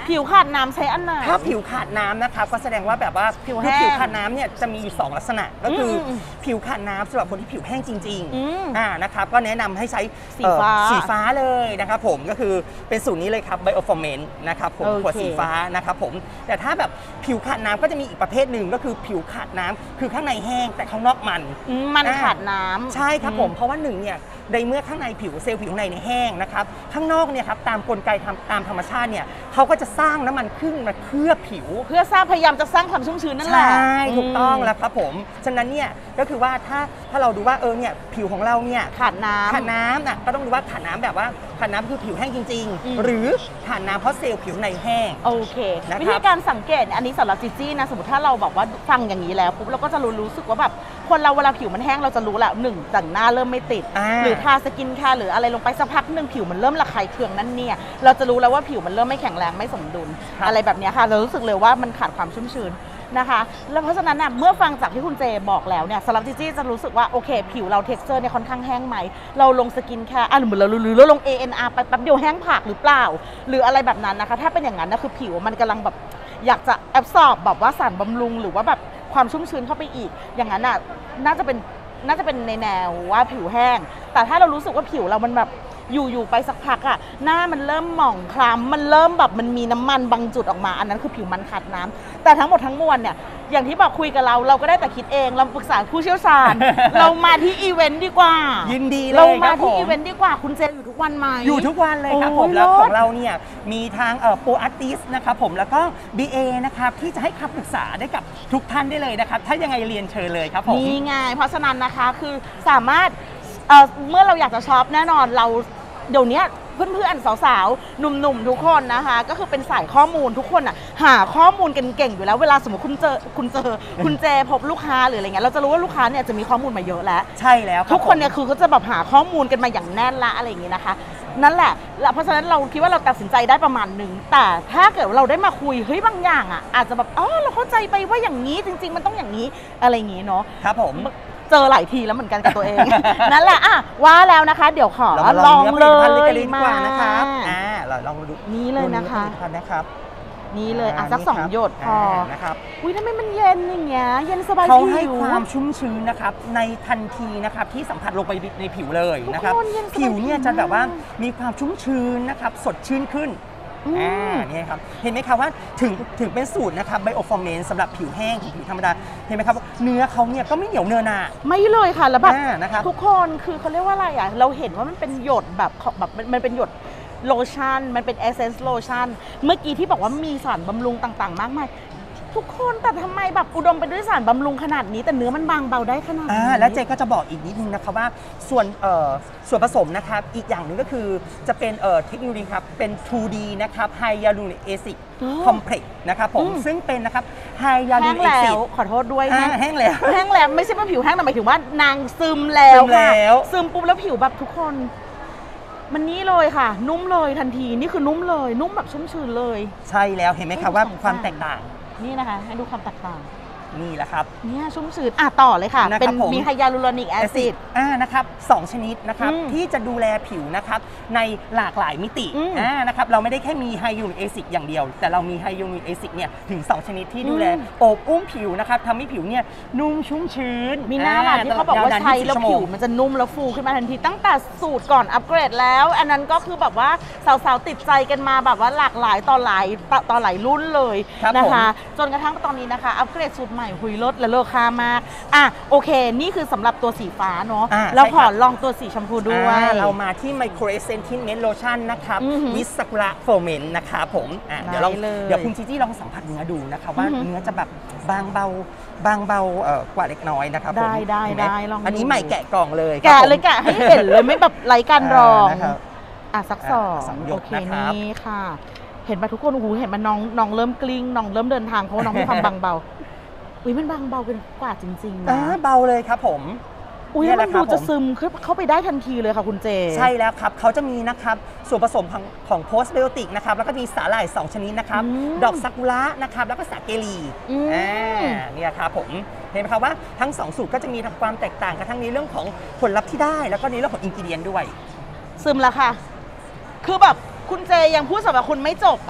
Speaker 1: ผิวขาดน้ำใช้อันไหน
Speaker 2: ถ้าผิวขาดน้ำนะครับก็แสดงว่าแบบว่า
Speaker 1: ผิวแห้ง
Speaker 2: ผิวขาดน้ำเนี่ยจะมีอยู่2ลักษณะก็คืออ
Speaker 1: ม
Speaker 2: ผิวขาดน้ำสำหรับคนที่ผิวแห้งจริง
Speaker 1: อืม
Speaker 2: นะครับก็แนะนำให้ใช้
Speaker 1: สีฟ้า
Speaker 2: สีฟ้าเลยนะครับผมก็คือเป็นสูตรนี้เลยครับ Bioformance นะครับผม
Speaker 1: โอเค
Speaker 2: ขวดสีฟ้านะครับผมแต่ถ้าแบบผิวขาดน้ำก็จะมีอีกประเภทหนึ่งก็คือผิวขาดน้ำคือข้างในแห้งแต่ข้างนอกมัน
Speaker 1: มันขาดน้ำ
Speaker 2: ใช่ครับผมเพราะว่าหนึ่งเนี่ยในเมื่อข้างในผิวเซลล์ผิวข้างในเนี่ยแห้งนะครับข้างนอกเนี่ยครับตามกลไกตามธรรมชาติเนี่ยเขาก็จะสร้างน้ำมันขึ้นมาเคลือบผิว
Speaker 1: เพื่อสร้างพยายามจะสร้างความชุ่มชื้นนั่นแห
Speaker 2: ใช่
Speaker 1: ละ
Speaker 2: ถูกต้องแล้วครับผมฉะนั้นเนี่ยก็คือว่าถ้าเราดูว่าเนี่ยผิวของเราเนี่ย
Speaker 1: ขาดน้ำ
Speaker 2: ขาดน้ำน่ะก็ต้องดูว่าขาดน้ำแบบว่าขาดน้ำคือผิวแห้งจริง
Speaker 1: อืม
Speaker 2: ๆ หรือขาดน้ำเพราะเซลล์ผิวในแห้ง
Speaker 1: โอเค
Speaker 2: นะครับ
Speaker 1: วิธีการสังเกตอันนี้สำหรับจีจี้นะสมมติถ้าเราบอกว่าฟังอย่างนี้แล้วปุ๊บเราก็จะรู้สึกว่าแบบคนเราเวลาผิวมันแห้งเราจะรู้แหละหนึ่งแต่งหน้าเริ่มไม่ติด หรือทาสกินแคร์หรืออะไรลงไปสักพักหนึ่งผิวมันเริ่มระคายเคืองนั่นเนี่ยเราจะรู้แล้วว่าผิวมันเริ่มไม่แข็งแรงไม่สมดุล
Speaker 2: ครับ
Speaker 1: อะไรแบบเนี้ยค่ะเรารู้สึกเลยว่ามันขาดความชุ่มชื้นนะคะแล้วเพราะฉะนั้นน่ะเมื่อฟังจากที่คุณเจบอกแล้วเนี่ยสำหรับจีจี้จะรู้สึกว่าโอเคผิวเราเท็กซ์เจอร์เนี่ยค่อนข้างแห้งไหมเราลงสกินแคร์หรือเราลง ANR ไปแป๊บเดียวแห้งผากหรือเปล่า หรืออะไรแบบนั้นนะคะถ้าเป็นอย่างนั้นนะคือผิวมันกำลังแบบอยากจะแอบซอบแบบว่าสารบำรุงหรือว่าแบบความชุ่มชื้นเข้าไปอีกอย่างนั้นน่ะน่าจะเป็นในแนวว่าผิวแห้งแต่ถ้าเรารู้สึกว่าผิวเรามันแบบอยู่ไปสักพักอะหน้ามันเริ่มหมองคล้ำมันเริ่มแบบมันมีน้ำมันบางจุดออกมาอันนั้นคือผิวมันขาดน้ำแต่ทั้งหมดทั้งมวลเนี่ยอย่างที่บอกคุยกับเราก็ได้แต่คิดเองเราปรึกษาผู้เชี่ยวชาญ เรามาที่อีเวนต์ดีกว่า
Speaker 2: ยินดีเลย
Speaker 1: เรา
Speaker 2: ค
Speaker 1: มา
Speaker 2: รับผ
Speaker 1: ที่
Speaker 2: ม
Speaker 1: อีเวนต์ดีกว่าคุณเจนอยู่ทุกวันไหม
Speaker 2: อยู่ทุกวันเลยครับ
Speaker 1: โอ้
Speaker 2: ผม
Speaker 1: ย
Speaker 2: แล้ว
Speaker 1: เลิศ
Speaker 2: ของเราเนี่ยมีทางโปรอาร์ติสนะครับผมแล้วก็ BA นะครับที่จะให้คำปรึกษาได้กับทุกท่านได้เลยนะครับถ้ายังไงเรียนเชิญเลยครับผม
Speaker 1: นี่ไงเพราะฉะนั้นนะคะคือสามารถเมื่อเราอยากจะช็อปแน่นอนเราเดี๋ยวนี้เพื่อนๆสาวๆหนุ่มๆทุกคนนะคะก็คือเป็นสายข้อมูลทุกคนอ่ะหาข้อมูลกันเก่งอยู่แล้วเวลาสมมติคุณเจพบลูกค้าหรืออะไรเงี้ยเราจะรู้ว่าลูกค้าเนี่ยจะมีข้อมูลมาเยอะแล้ว
Speaker 2: ใช่แล้วรับ
Speaker 1: ทุกคนเนี่ย
Speaker 2: ผม
Speaker 1: คือเขาจะแบบหาข้อมูลกันมาอย่างแน่นละอะไรอย่างงี้นะคะ นั่นแหละแล้วเพราะฉะนั้นเราคิดว่าเราตัดสินใจได้ประมาณหนึ่งแต่ถ้าเกิดเราได้มาคุยเฮ้ยบางอย่างอ่ะอาจจะแบบเราเข้าใจไปว่าอย่างนี้จริง ๆ มันต้องอย่างนี้อะไรอย่างงี้เนาะ
Speaker 2: ครับผม
Speaker 1: เจอหลายทีแล้วเหมือนกันกับตัวเอง นั่นแหละว่าแล้วนะคะ เดี๋ยวขอ
Speaker 2: เรามา
Speaker 1: ล
Speaker 2: ล
Speaker 1: อ
Speaker 2: อง ง
Speaker 1: เล
Speaker 2: เนื้อผลิตภัณฑ์เลย
Speaker 1: ย
Speaker 2: กันเลยดีกว่านะครับ
Speaker 1: มา
Speaker 2: เราลองมาดู
Speaker 1: นี่เลยนะคะ
Speaker 2: ดูเนื้อผลิตภัณฑ์นะครับ
Speaker 1: นี่เลยสัก
Speaker 2: นี่
Speaker 1: สอง
Speaker 2: ครับ
Speaker 1: หยดพอ
Speaker 2: นะครับ
Speaker 1: อุ้ยทำไมมันเย็นอย่างเงี้ยเย็นสบาย
Speaker 2: เขา
Speaker 1: ผิว
Speaker 2: ให้ความชุ่มชื้นนะครับในทันทีนะครับที่สัมผัสลงไปในผิวเลยนะครับ
Speaker 1: ทุกคนเย็นสบาย
Speaker 2: ผิวเนี่ย
Speaker 1: ผิว
Speaker 2: จะแบบว่า
Speaker 1: าก
Speaker 2: มีความชุ่มชื้นนะครับสดชื่นขึ้น
Speaker 1: อืม
Speaker 2: นี่ครับเห็นไหมครับว่าถึงเป็นสูตรนะครับไบโอฟอร์เมนสำหรับผิวแห้งผิวธรรมดาเห็นไหมครับว่าเนื้อเขาเนี่ยก็ไม่เหนียวเนื้อหนา
Speaker 1: ไม่เลยค่ะแล้วแบบ
Speaker 2: นะครับ
Speaker 1: ทุกคนคือเขาเรียกว่าอะไรอ่ะเราเห็นว่ามันเป็นหยดแบบมันเป็นหยดโลชั่นมันเป็นเอเซนส์โลชั่นเมื่อกี้ที่บอกว่ามีสารบำรุงต่างๆ มากมายทุกคนแต่ทำไมแบบอุดมไปด้วยสารบำรุงขนาดนี้แต่เนื้อมันบางเบาได้ขนาดนี้
Speaker 2: แล้วเจก็จะบอกอีกนิดนึงนะครับว่าส่วนผสมนะครับอีกอย่างหนึ่งก็คือจะเป็นเทคโนโลยีครับเป็น 2D นะครับ Hyaluronic Acid Complex นะครับผมซึ่งเป็นนะครับ
Speaker 1: แห้ง
Speaker 2: Hyaluronic
Speaker 1: แล้
Speaker 2: Acid
Speaker 1: วขอโทษด้วย
Speaker 2: แห้งแล้ว
Speaker 1: แห้งแล้วไม่ใช่ว่าผิวแห้งแต่หมายถึงว่านางซึมแล้ว
Speaker 2: ซึมแล้
Speaker 1: ค่ะ
Speaker 2: ว
Speaker 1: ซึมปุ๊บแล้วผิวแบบทุกคน มันนี่เลยค่ะ นุ่มเลยทันทีนี่คือนุ่มเลยนุ่มแบบชุ่มชื้นเลย
Speaker 2: ใช่แล้วเห็นไหมครับว่าความแตกต่าง
Speaker 1: นี่นะคะให้ดูความแตกต่าง
Speaker 2: นี่แหละครับ
Speaker 1: เนี่ยชุ่มชื้นต่อเลยค่ะ
Speaker 2: นะครับ
Speaker 1: เป็น
Speaker 2: ผม
Speaker 1: มีไฮยาลูโรนิกแอซิด
Speaker 2: นะครับ2ชนิดนะครับ
Speaker 1: อืม
Speaker 2: ที่จะดูแลผิวนะครับในหลากหลายมิติ
Speaker 1: อืม
Speaker 2: นะครับเราไม่ได้แค่มีไฮยูริกแอซิดอย่างเดียว แต่เรามีไฮยูริกแอซิดเนี่ยถึง2ชนิดที่ดูแล
Speaker 1: อืม
Speaker 2: โอบอุ้มผิวนะครับทำให้ผิวเนี่ยนุ่มชุ่มชื้น
Speaker 1: มีหน้าหลักที่เขาบอกว่าใช้แล้วผิวมันจะนุ่มแล้วฟูขึ้นมาทันทีตั้งแต่สูตรก่อนอัปเกรดแล้ว อันนั้นก็คือแบบว่าสาวๆติดใจกันมาแบบว่าหลากหลายต่อหลายรุ่นเลย
Speaker 2: ครับ
Speaker 1: นะคะ จนกระทั่งตอนนี้นะคะอัปเกรดสูตรใหม่หุยลดและเลอค่ามากโอเค นี่คือสำหรับตัวสีฟ้าเนาะแล้วขอลองตัวสีชมพูด้วย
Speaker 2: เรามาที่ Micro Essence Tinted Lotion นะครับ
Speaker 1: อือหือ
Speaker 2: วิสกุระโฟเมนนะครับผมเดี๋ยว
Speaker 1: ได้เลย
Speaker 2: เดี๋ยวคุณจีจี้ลองสัมผัสเนื้อดูนะครับว่า
Speaker 1: อือหือ
Speaker 2: เนื้อจะแบบบางเบากว่าเล็กน้อยนะครับผม
Speaker 1: ได้
Speaker 2: เห็นไหม
Speaker 1: ลองดู
Speaker 2: อันนี้ใหม่แกะกล่องเลยครับ
Speaker 1: แกะ
Speaker 2: ผม
Speaker 1: เลยแกะให้เห็นเลยไม่แบบไร้การรอง
Speaker 2: นะครับ
Speaker 1: สักสอง
Speaker 2: สองหย
Speaker 1: โอ
Speaker 2: ด
Speaker 1: เค
Speaker 2: นะครับ
Speaker 1: นี่ค่ะ เห็นปะทุกคนโอ้โหเห็นมันน้องเริ่มกลิ้งน้องเริ่มเดินทางเพราะว่าน้องมีความบางเบาอุ้ยมันบางเบากันกว่าจริงๆนะ
Speaker 2: เบาเลยครับผม
Speaker 1: อุ้ย
Speaker 2: เนี่ย
Speaker 1: มัน
Speaker 2: แหละครั
Speaker 1: ดู
Speaker 2: บ
Speaker 1: จะ
Speaker 2: ผม
Speaker 1: ซึมเข้าไปได้ทันทีเลยค่ะคุณเจ
Speaker 2: ใช่แล้วครับเขาจะมีนะครับส่วนผสมของโพสต์ไบโอติกนะครับแล้วก็มีสาหร่าย2ชนิดนะครับ
Speaker 1: อืม
Speaker 2: ดอกซากุระนะครับแล้วก็สาเกลี
Speaker 1: อืม
Speaker 2: เนี่ยครับผมเห็นไหมครับว่าทั้ง2สูตรก็จะมีความแตกต่างกันทั้งในเรื่องของผลลัพธ์ที่ได้แล้วก็ในเรื่องของอินกิเดียนด้วย
Speaker 1: ซึมแล้วค่ะ คือแบบคุณเจยังพูดสำหรับคุณไม่จบอ่ะ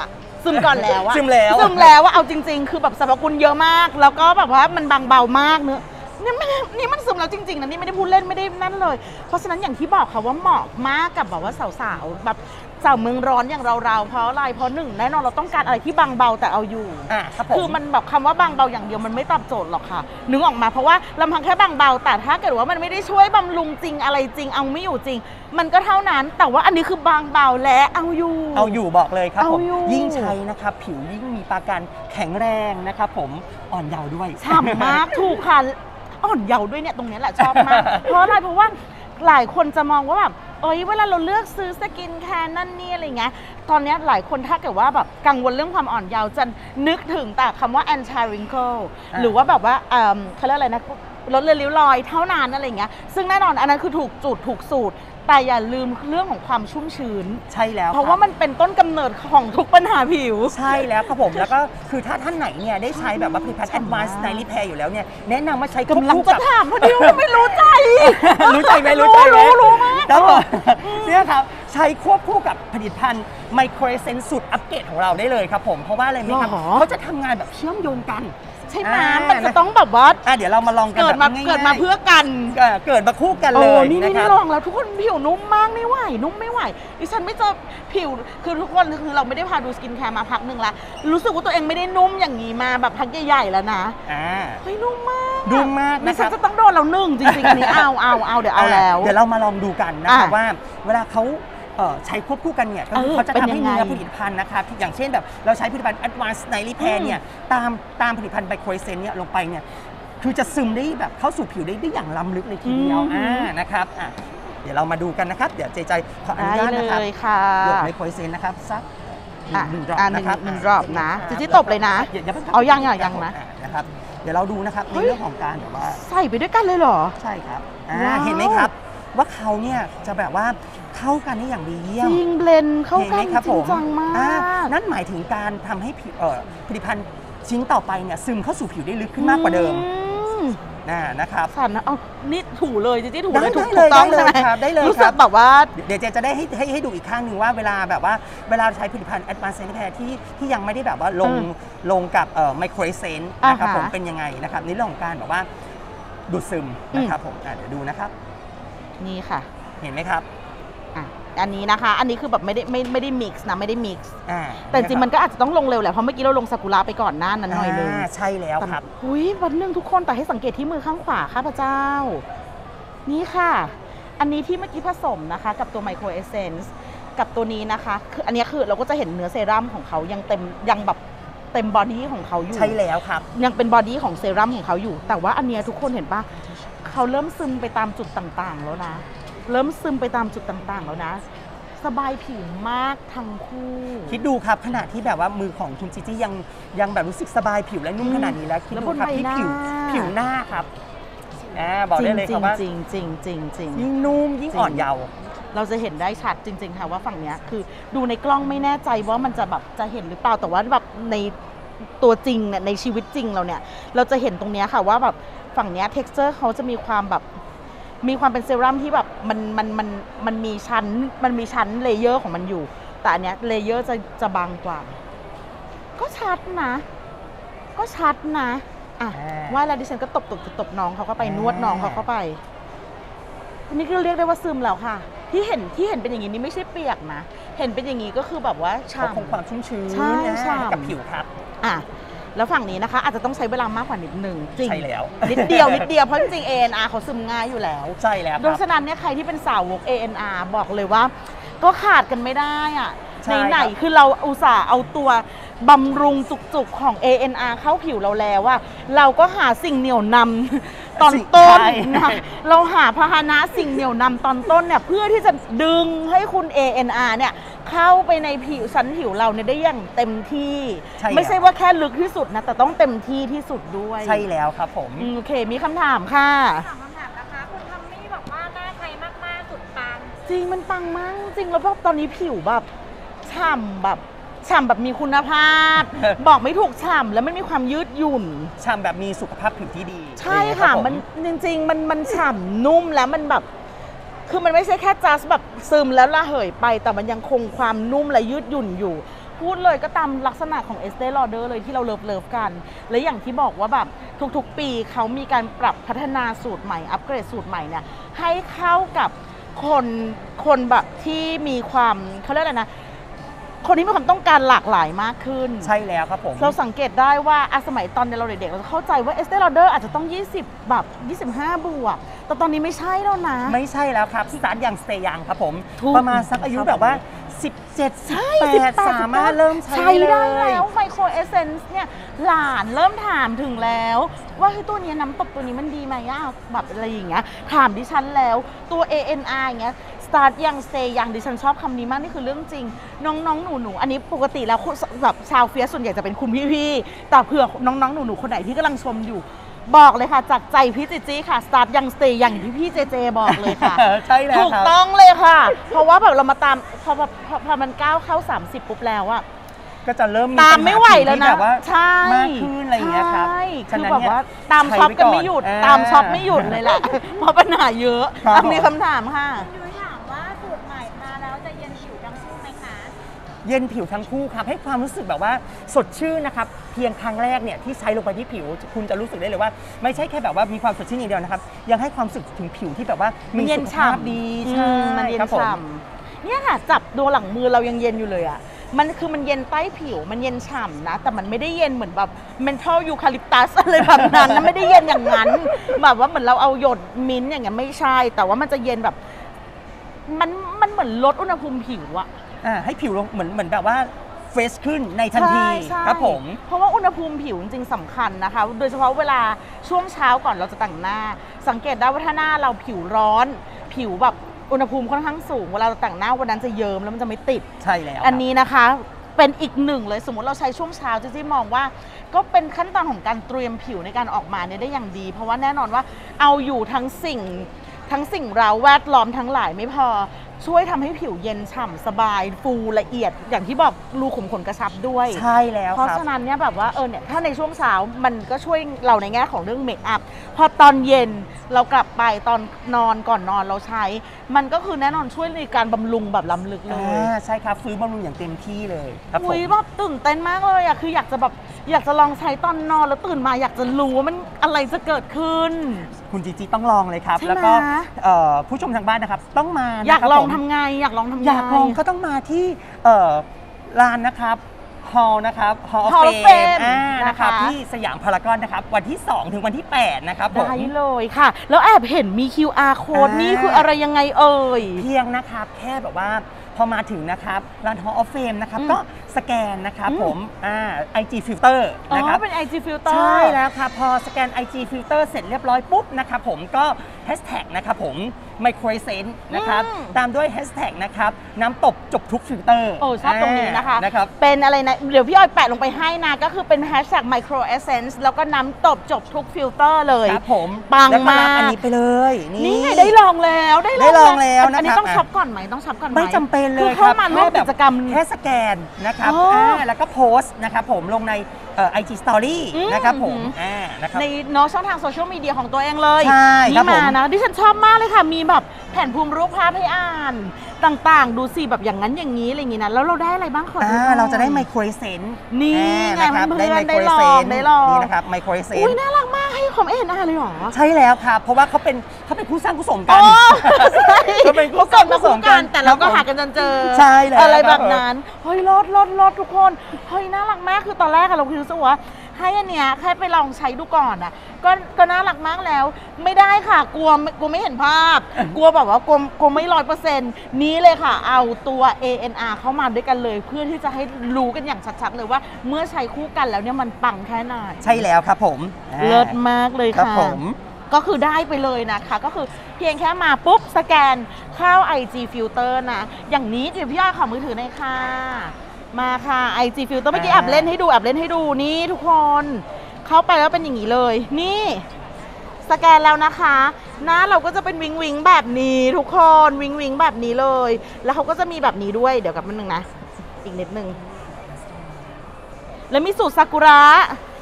Speaker 1: ซึมก่อนแล้วอะ
Speaker 2: ซึมแล้ว
Speaker 1: ซึมแล้วว่าเอาจริง ๆ คือแบบสรรพคุณเยอะมาก แล้วก็แบบว่ามันบางเบามากเนื้อนี่มันซึมแล้วจริงๆนะนี่ไม่ได้พูดเล่นไม่ได้นั่นเลย เพราะฉะนั้นอย่างที่บอกค่ะว่าเหมาะมากกับแบบว่าสาวๆแบบสาวเมืองร้อนอย่างเราเพราะอะไรเพราะหนึ่งแน่นอนเราต้องการอะไรที่บางเบาแต่เอาอยู่
Speaker 2: ครับผม
Speaker 1: คือมันแบบคำว่าบางเบาอย่างเดียวมันไม่ตอบโจทย์หรอกค่ะนึกออกมาเพราะว่าลำพังแค่บางเบาแต่ถ้าเกิดว่ามันไม่ได้ช่วยบำรุงจริงอะไรจริงเอาไม่อยู่จริง มันก็เท่านั้นแต่ว่าอันนี้คือบางเบาและเอาอยู่
Speaker 2: บอกเลยครับผม
Speaker 1: เอาอยู่
Speaker 2: ยิ่งใช้นะครับผิวยิ่งมีปราการแข็งแรงนะครับผมอ่อนเยาว์ด้วย
Speaker 1: ฉ่ำมากถูกค่ะอ่อนเยาว์ด้วยเนี่ยตรงนี้แหละชอบมาก เพราะอะไรเพราะว่าหลายคนจะมองว่าแบบเวลาเราเลือกซื้อสกินแคร์นั่นนี่อะไรเงี้ยตอนนี้หลายคนถ้าเกิดว่าแบบกังวลเรื่องความอ่อนเยาว์จะนึกถึงแต่คำว่า anti wrinkle หรือว่าแบบว่าเขาเรียกอะไรนะลดเลือนริ้วรอยเท่านั้นอะไรเงี้ยซึ่งแน่นอนอันนั้นคือถูกจุดถูกสูตรแต่อย่าลืมเรื่องของความชุ่มชื้น
Speaker 2: ใช่แล้ว
Speaker 1: เพราะว่ามันเป็นต้นกำเนิดของทุกปัญหาผิว
Speaker 2: ใช่แล้วครับผมแล้วก็คือถ้าท่านไหนเนี่ยได้ใช้แบบว่าผลิตภัณฑ์ Advanced Night Repair อยู่แล้วเนี่ยแนะนำว่าใช้ควบ
Speaker 1: กำลัง
Speaker 2: คู่
Speaker 1: จะ
Speaker 2: กับ
Speaker 1: ถามพอดีว่าไม่รู้ใจ
Speaker 2: รู้ใจไหมรู้ใจไหม
Speaker 1: รู้มาก
Speaker 2: ครับผมเนี่ยครับใช้ควบคู่กับผลิตภัณฑ์ไมโครเซนสุดอัปเกรดของเราได้เลยครับผมเพราะว่าอะไรไหมครับ
Speaker 1: หรอ
Speaker 2: เขาจะทำงานแบบเชื่อมโยงกัน
Speaker 1: ใช่ไหมมันจะต้องแบบว่า
Speaker 2: เดี๋ยวเรามาลองกัน
Speaker 1: เกิด
Speaker 2: แบบ
Speaker 1: มา
Speaker 2: ง่ยๆ
Speaker 1: เกิดมาเพื่อกัน
Speaker 2: เกิดมาคู่กันเลย
Speaker 1: นี่
Speaker 2: นะค
Speaker 1: นี่
Speaker 2: รับ
Speaker 1: ลองแล้วทุกคนผิวนุ่มมากไม่ไหวนุ่มไม่ไหวดิฉันไม่เจอผิวคือทุกคนคือเราไม่ได้พาดูสกินแคร์มาพักหนึ่งละรู้สึกว่าตัวเองไม่ได้นุ่มอย่างนี้มาแบบพักใหญ่ๆแล้วนะเฮ้ยนุ่มมาก
Speaker 2: นุ่มมาก
Speaker 1: ดิ
Speaker 2: นะค
Speaker 1: ฉั
Speaker 2: รั
Speaker 1: น
Speaker 2: บ
Speaker 1: จะต้องโดนเรานึ่งจริงๆอันนี้เอาเดี๋ยวเอาแล้ว
Speaker 2: เดี๋ยวเรามาลองดูกันนะครับ
Speaker 1: อ่ะ
Speaker 2: ว่าเวลาเขาใช้ควบคู่กันเนี่ยก็คือเขาจะทำให้เนื้อผลิตภัณฑ์นะครับอย่างเช่นแบบเราใช้ผลิตภัณฑ์ Advanced Night Repair เนี่ยตามผลิตภัณฑ์ไบโครเซนเนี่ยลงไปเนี่ยคือจะซึมได้แบบเข้าสู่ผิวได้อย่างล้ำลึกเลยทีเดียวนะครับเดี๋ยวเรามาดูกันนะครับเดี๋ยวใจขออนุญาตนะครับ
Speaker 1: ได้เลยค่ะ
Speaker 2: หยดไบโครเซนนะครับสักหนึ่งดรอปนะครับ
Speaker 1: หนึ่งดรอปนะจิ๊ตบเลยนะ
Speaker 2: อย่าเพิ่ง
Speaker 1: เอายังนะ
Speaker 2: นะครับเดี๋ยวเราดูนะครับในเรื่องของการแบบว่า
Speaker 1: ใส่ไปด้วยกันเลยเหรอ
Speaker 2: ใช่ครับ
Speaker 1: ว้าว
Speaker 2: เห็นไหมครับว่าเขาเนี่ยจะแบบว่าเข้ากันได้อย่างดีเยี่ย
Speaker 1: จ
Speaker 2: ม
Speaker 1: ริงเบลนด์เข้า
Speaker 2: เห็น
Speaker 1: กั
Speaker 2: ไหม
Speaker 1: น
Speaker 2: ครับ
Speaker 1: จริงจังมาก
Speaker 2: นั่นหมายถึงการทำให้ผิวผลิตภัณฑ์ชิ้นต่อไปเนี่ยซึมเข้าสู่ผิวได้ลึกขึ้นมากกว่าเดิมนะครับ
Speaker 1: สันนะเอานี่ถูเลยจิ๊ถูเลย
Speaker 2: ได้
Speaker 1: ถูก
Speaker 2: เลย
Speaker 1: ต้อง
Speaker 2: ได้เลย
Speaker 1: ใช่ไหม
Speaker 2: ครับได้เลย
Speaker 1: รู้
Speaker 2: ค
Speaker 1: สึ
Speaker 2: รั
Speaker 1: ก
Speaker 2: บ
Speaker 1: แบบว่า
Speaker 2: เดี๋ยวเจจะได้ให้ดูอีกข้างหนึ่งว่าเวลาใช้ผลิตภัณฑ์ Advanced Night Repair ที่ยังไม่ได้แบบว่าลงกับไมโครเซนนะครับผมเป็นยังไงนะครับในเรื่องของการแบบว่าดูดซึมนะครับผมเดี๋ยวดูนะครับ
Speaker 1: นี่ค่ะ
Speaker 2: เห็นไหมครับ
Speaker 1: อันนี้นะคะ อันนี้คือแบบไม่ได้มิกซ์นะไม่ได้มิกซ์ แต่จริง
Speaker 2: ะ
Speaker 1: มันก็อาจจะต้องลงเร็วแหละเพราะเมื่อกี้เราลงซากุระไปก่อนหน้านั้นหน่อยนึง
Speaker 2: ใช่แล้วครับ
Speaker 1: อุ้ยวันหนึ่งทุกคนแต่ให้สังเกตที่มือข้างขวาค่ะพระเจ้า นี่ค่ะ อันนี้ที่เมื่อกี้ผสมนะคะ กับตัวไมโครเอเซนส์กับตัวนี้นะคะคืออันนี้คือเราก็จะเห็นเนื้อเซรั่มของเขายังแบบเต็มบอดี้ของเขาอยู่
Speaker 2: ใช่แล้วครับ
Speaker 1: ยังเป็นบอดี้ของเซรั่มของเขาอยู่ แต่ว่าอันเนี้ยทุกคนเห็นปะเขาเริ่มซึมไปตามจุดต่างๆ แล้วนะ เริ่มซึมไปตามจุดต่างๆ แล้วนะ สบายผิวมากทั้งคู่
Speaker 2: คิดดูครับขณะที่แบบว่ามือของคุณจีจี้ยังแบบรู้สึกสบายผิวและนุ่มขนาดนี้แล้วคิดดูครับที่ผิวหน้าครับบอกได้เลยครับว่า
Speaker 1: จริง
Speaker 2: ยิ่งนุ่มยิ่งอ่อนเยาว์
Speaker 1: เราจะเห็นได้ชัดจริงๆค่ะว่าฝั่งเนี้ยคือดูในกล้องไม่แน่ใจว่ามันจะแบบจะเห็นหรือเปล่าแต่ว่าแบบในตัวจริงเนี่ยในชีวิตจริงเราเนี่ยเราจะเห็นตรงเนี้ยค่ะว่าแบบฝั่งเนี้ย texture เขาจะมีความแบบมีความเป็นเซรั่มที่แบบมันมีชั้นเลเยอร์ของมันอยู่แต่อันเนี้ยเลเยอร์จะบางกว่าก็ชัดนะว่าแล้วดิฉันก็ตบน้องเขาเข้าไปนวดน้องเขาเข้าไปอันนี้ก็เรียกได้ว่าซึมแล้วค่ะที่เห็นเป็นอย่างนี้นี่ไม่ใช่เปียกนะเห็นเป็นอย่างนี้ก็คือแบบว่า
Speaker 2: เขาคงความชุ่มชื้น
Speaker 1: ใช่
Speaker 2: กับผิวครับ
Speaker 1: แล้วฝั่งนี้นะคะอาจจะต้องใช้เวลามากกว่านิดหนึ่งจริง
Speaker 2: ใช่แล้ว
Speaker 1: นิดเดียวเพราะจริงๆ ANR เขาซึมง่ายอยู่แล้ว
Speaker 2: ใช่แล้ว
Speaker 1: โดยฉะนั้นเนี่ยใครที่เป็นสาวก ANR บอกเลยว่าก็ขาดกันไม่ได้อะไหนๆคือเราอุตส่าห์เอาตัวบำรุงจุกๆของ ANR เข้าผิวเราแล้วว่าเราก็หาสิ่งเหนี่ยวนำตอนต้นนะเราหาพาหนะสิ่งเหนี่ยวนำตอนต้นเนี่ยเพื่อที่จะดึงให้คุณ ANR เนี่ยเข้าไปในผิวชั้นผิวเราเนี่ยได้อย่างเต็มที่ไม่ใช่ว่าแค่ลึกที่สุดนะแต่ต้องเต็มที่ที่สุดด้วย
Speaker 2: ใช่แล้วครับผม
Speaker 1: โอเคมีคำถามค่ะ
Speaker 4: ถามคำถามนะคะคุณทอมมี่บอกว่าหน้าใครมากๆสุดปัง
Speaker 1: จริงมันปังมากจริงแล้วตอนนี้ผิวแบบฉ่ำแบบมีคุณภาพ บอกไม่ถูกฉ่ำแล้วมันมีความยืดหยุ่น
Speaker 2: ฉ่ำแบบมีสุขภาพผิวที่ดี
Speaker 1: ใช่ค่ะมันจริงๆมันฉ่ำนุ่มแล้วมันแบบคือมันไม่ใช่แค่จัสแบบซึมแล้วละเหยไปแต่มันยังคงความนุ่มและยืดหยุ่นอยู่ เพพูดเลยก็ตามลักษณะของ Estee Lauder เลยที่เราเลิฟกันและอย่างที่บอกว่าแบบทุกๆปีเขามีการปรับพัฒนาสูตรใหม่อัปเกรดสูตรใหม่เนี่ยให้เข้ากับคนแบบที่มีความเขาเรียกอะไรนะคนที่มีความต้องการหลากหลายมากขึ้น
Speaker 2: ใช่แล้วครับผม
Speaker 1: เราสังเกตได้ว่าสมัยตอนเราเด็กๆเราจะเข้าใจว่า Estee Lauder อาจจะต้อง20แบบ25 บวกแต่ตอนนี้ไม่ใช่แล้วนะ
Speaker 2: ไม่ใช่แล้วครับสตาร์ทอย่างสเตย์ยังครับผม ประมาณสักอายุแบบว่า 17 18 สามารถเริ่มใช้
Speaker 1: ได้แล้วไมโครเอเซนส์เนี่ยหลานเริ่มถามถึงแล้วว่าเฮ้ยตัวนี้น้ำตบตัวนี้มันดีไหมแบบอะไรอย่างเงี้ยถามดิฉันแล้วตัว ANR อย่างเงี้ยstart ยัง stay ยังดิฉันชอบคำนี้มากนี่คือเรื่องจริงน้องๆหนูๆอันนี้ปกติแล้วแบบชาวเฟียสส่วนใหญ่จะเป็นคุณพี่ๆแต่เผื่อน้องๆหนูๆคนไหนที่กำลังชมอยู่บอกเลยค่ะจากใจพี่จิจี้ค่ะ start ยัง stay ยังที่พี่เจเจบอกเลยค่ะ
Speaker 2: ใช่แล้ว
Speaker 1: ถูกต้องเลยค่ะเพราะว่าแบบเรามาตามพอมันก้าวเข้า30ปุ๊บแล้วอะ
Speaker 2: ก็จะเริ่ม
Speaker 1: ตามไม่ไหวแล้วนะ
Speaker 2: ใช่มากขึ้นอะไรอย่างเงี้ยครับ
Speaker 1: คือแบบว่าตามช็อปกันไม่หยุดตามช็อปไม่หยุดเลยแหละเพราะปัญหาเยอะมีคำถามค่ะ
Speaker 2: เย็นผิวทั้งคู่ครับให้ความรู้สึกแบบว่าสดชื่นนะครับเพียงครั้งแรกเนี่ยที่ใช้ลงไปที่ผิวคุณจะรู้สึกได้เลยว่าไม่ใช่แค่แบบว่ามีความสดชื่นอย่างเดียวนะครับยังให้ความรู้สึกถึงผิวที่แบบว่ามีสุขภาพดี
Speaker 1: ใช่มันเย็นฉ่ำเนี่ยค่ะจับตัวหลังมือเรายังเย็นอยู่เลยอ่ะมันคือมันเย็นใต้ผิวมันเย็นฉ่ำนะแต่มันไม่ได้เย็นเหมือนแบบเมนทอลยูคาลิปตัสอะไรแบบนั้นนะไม่ได้เย็นอย่างนั้นแบบว่าเหมือนเราเอาหยดมิ้นท์อย่างเงี้ยไม่ใช่แต่ว่ามันจะเย็นแบบมันเหมือนลดอุณหภูมิผิวอะ
Speaker 2: ให้ผิวเหมือนแบบว่าเฟรชขึ้นในทันทีครับผม
Speaker 1: เพราะว่าอุณหภูมิผิวจริงๆสำคัญนะคะโดยเฉพาะเวลาช่วงเช้าก่อนเราจะแต่งหน้าสังเกตได้ว่าถ้าหน้าเราผิวร้อนผิวแบบอุณหภูมิค่อนข้างสูงเวลาเราแต่งหน้าวันนั้นจะเยิ้มแล้วมันจะไม่ติด
Speaker 2: ใช่แล้ว
Speaker 1: อันนี้นะคะเป็นอีกหนึ่งเลยสมมติเราใช้ช่วงเช้าจี้มองว่าก็เป็นขั้นตอนของการเตรียมผิวในการออกมาเนี่ยได้อย่างดีเพราะว่าแน่นอนว่าเอาอยู่ทั้งสิ่งเราแวดล้อมทั้งหลายไม่พอช่วยทำให้ผิวเย็นฉ่ำสบายฟูละเอียดอย่างที่บอกรูขุมขนกระชับด้วย
Speaker 2: ใช่แล้ว
Speaker 1: เพราะฉะนั้นเนี่ยแบบว่าเนี่ยถ้าในช่วงเช้ามันก็ช่วยเราในแง่ของเรื่องเมคอัพพอตอนเย็นเรากลับไปตอนนอนก่อนนอนเราใช้มันก็คือแน่นอนช่วยในการบำรุงแบบล้ำลึกเลย
Speaker 2: ใช่ครับฟื้นบำรุงอย่างเต็มที่เลยครับผม
Speaker 1: แบบตื่นเต้นมากเลยอะคืออยากจะลองใช้ตอนนอนแล้วตื่นมาอยากจะรู้ว่ามันอะไรจะเกิดขึ้น
Speaker 2: คุณจีจีต้องลองเลยครับแล้วก็ผู้ชมทางบ้านนะครับต้องมา
Speaker 1: อยากลองทำไงอยากลอง
Speaker 2: ก็ต้องมาที่ร้านนะครับฮอลนะครับฮอลเฟมนะครับที่สยามพารากอนนะครับวันที่2ถึงวันที่8นะครับผม
Speaker 1: ได้เลยค่ะแล้วแอบเห็นมี QR code นี่คืออะไรยังไง
Speaker 2: เพียงนะครับแค่แบบว่าพอมาถึงนะครับร้าน Hall of Fame นะครับก็สแกนนะครับผมIG Filter นะครับ
Speaker 1: เป็น IG Filter
Speaker 2: ใช่แล้วครับพอสแกน IG Filter เสร็จเรียบร้อยปุ๊บนะครับผมก็แฮชแท็กนะครับผม Microessence นะครับตามด้วยแฮชแท็กนะครับน้ำตบจบทุกฟิลเตอร์
Speaker 1: ชอบตรงนี้นะคะเป็นอะไรนะเดี๋ยวพี่อ้อยแปะลงไปให้นะก็คือเป็นแฮชแท็ก Microessence แล้วก็น้ำตบจบทุกฟิลเตอร์เลย
Speaker 2: ครับผม
Speaker 1: ปังมาก
Speaker 2: อันนี้ไปเลย
Speaker 1: นี่ไงได้ลองแล้ว
Speaker 2: นะครับ
Speaker 1: อันนี้ต้องช็อปก่อนไหม
Speaker 2: ไม่จำเป็นเลย
Speaker 1: เข้ามาร่วมกิจกรรม
Speaker 2: แค่สแกนนะครับแล้วก็โพสต์นะครับผมลงในIG Story นะครับผม
Speaker 1: นะครับในช่องทางโซเชียลมีเดียของตัวเองเลย
Speaker 2: นี่
Speaker 1: มานะดิฉันชอบมากเลยค่ะมีแบบแผ่นภูมิรูปภาพให้อ่านต่างๆดูสิแบบอย่างนั้นอย่างนี้อะไรอย่างนี้นะแล้วเราได้อะไรบ้างขอดู
Speaker 2: เราจะได้ไมโครเซนส์
Speaker 1: นี่ไงเพื่อนได้ลอง
Speaker 2: นี่นะครับไมโครเซนส์
Speaker 1: อุ้ยน่ารักมากให้ของเอ็นอาร์เลยหรอ
Speaker 2: ใช่แล้วครับเพราะว่าเขาเป็นคู่สร้างคู่สมกัน
Speaker 1: เขาเป็นคู่สร้างคู่สมกันแต่เราก็หากันจนเจอ
Speaker 2: ใช่แล้ว
Speaker 1: อะไรแบบนั้นเฮ้ยลดทุกคนเฮ้ยน่ารักมากคือตอนแรกเราคิดว่าให้อันเนี้ยแค่ไปลองใช้ดูก่อนอ่ะก็น่ารักมากแล้วไม่ได้ค่ะกลัวไม่เห็นภาพกลัวแบบว่ากลัวไม่100%นี้เลยค่ะเอาตัว ANR เข้ามาด้วยกันเลยเพื่อที่จะให้รู้กันอย่างชัดๆเลยว่าเมื่อใช้คู่กันแล้วเนี่ยมันปังแค่ไหน
Speaker 2: ใช่แล้วครับผม
Speaker 1: เลิศมากเลยค่ะก็คือได้ไปเลยนะคะก็คือเพียงแค่มาปุ๊บสแกนเข้า IG Filter นะอย่างนี้เดี๋ยวพี่อ้อยขอมือถือหน่อยค่ะมาค่ะ IG Filter เมื่อกี้แอบเล่นให้ดูนี่ทุกคนเข้าไปแล้วเป็นอย่างนี้เลยนี่สแกนแล้วนะคะหน้าเราก็จะเป็นวิงแบบนี้ทุกคนวิงแบบนี้เลยแล้วเขาก็จะมีแบบนี้ด้วยเดี๋ยวกับมันนึงนะอีกนิดนึงแล้วมีสูตรซากุระ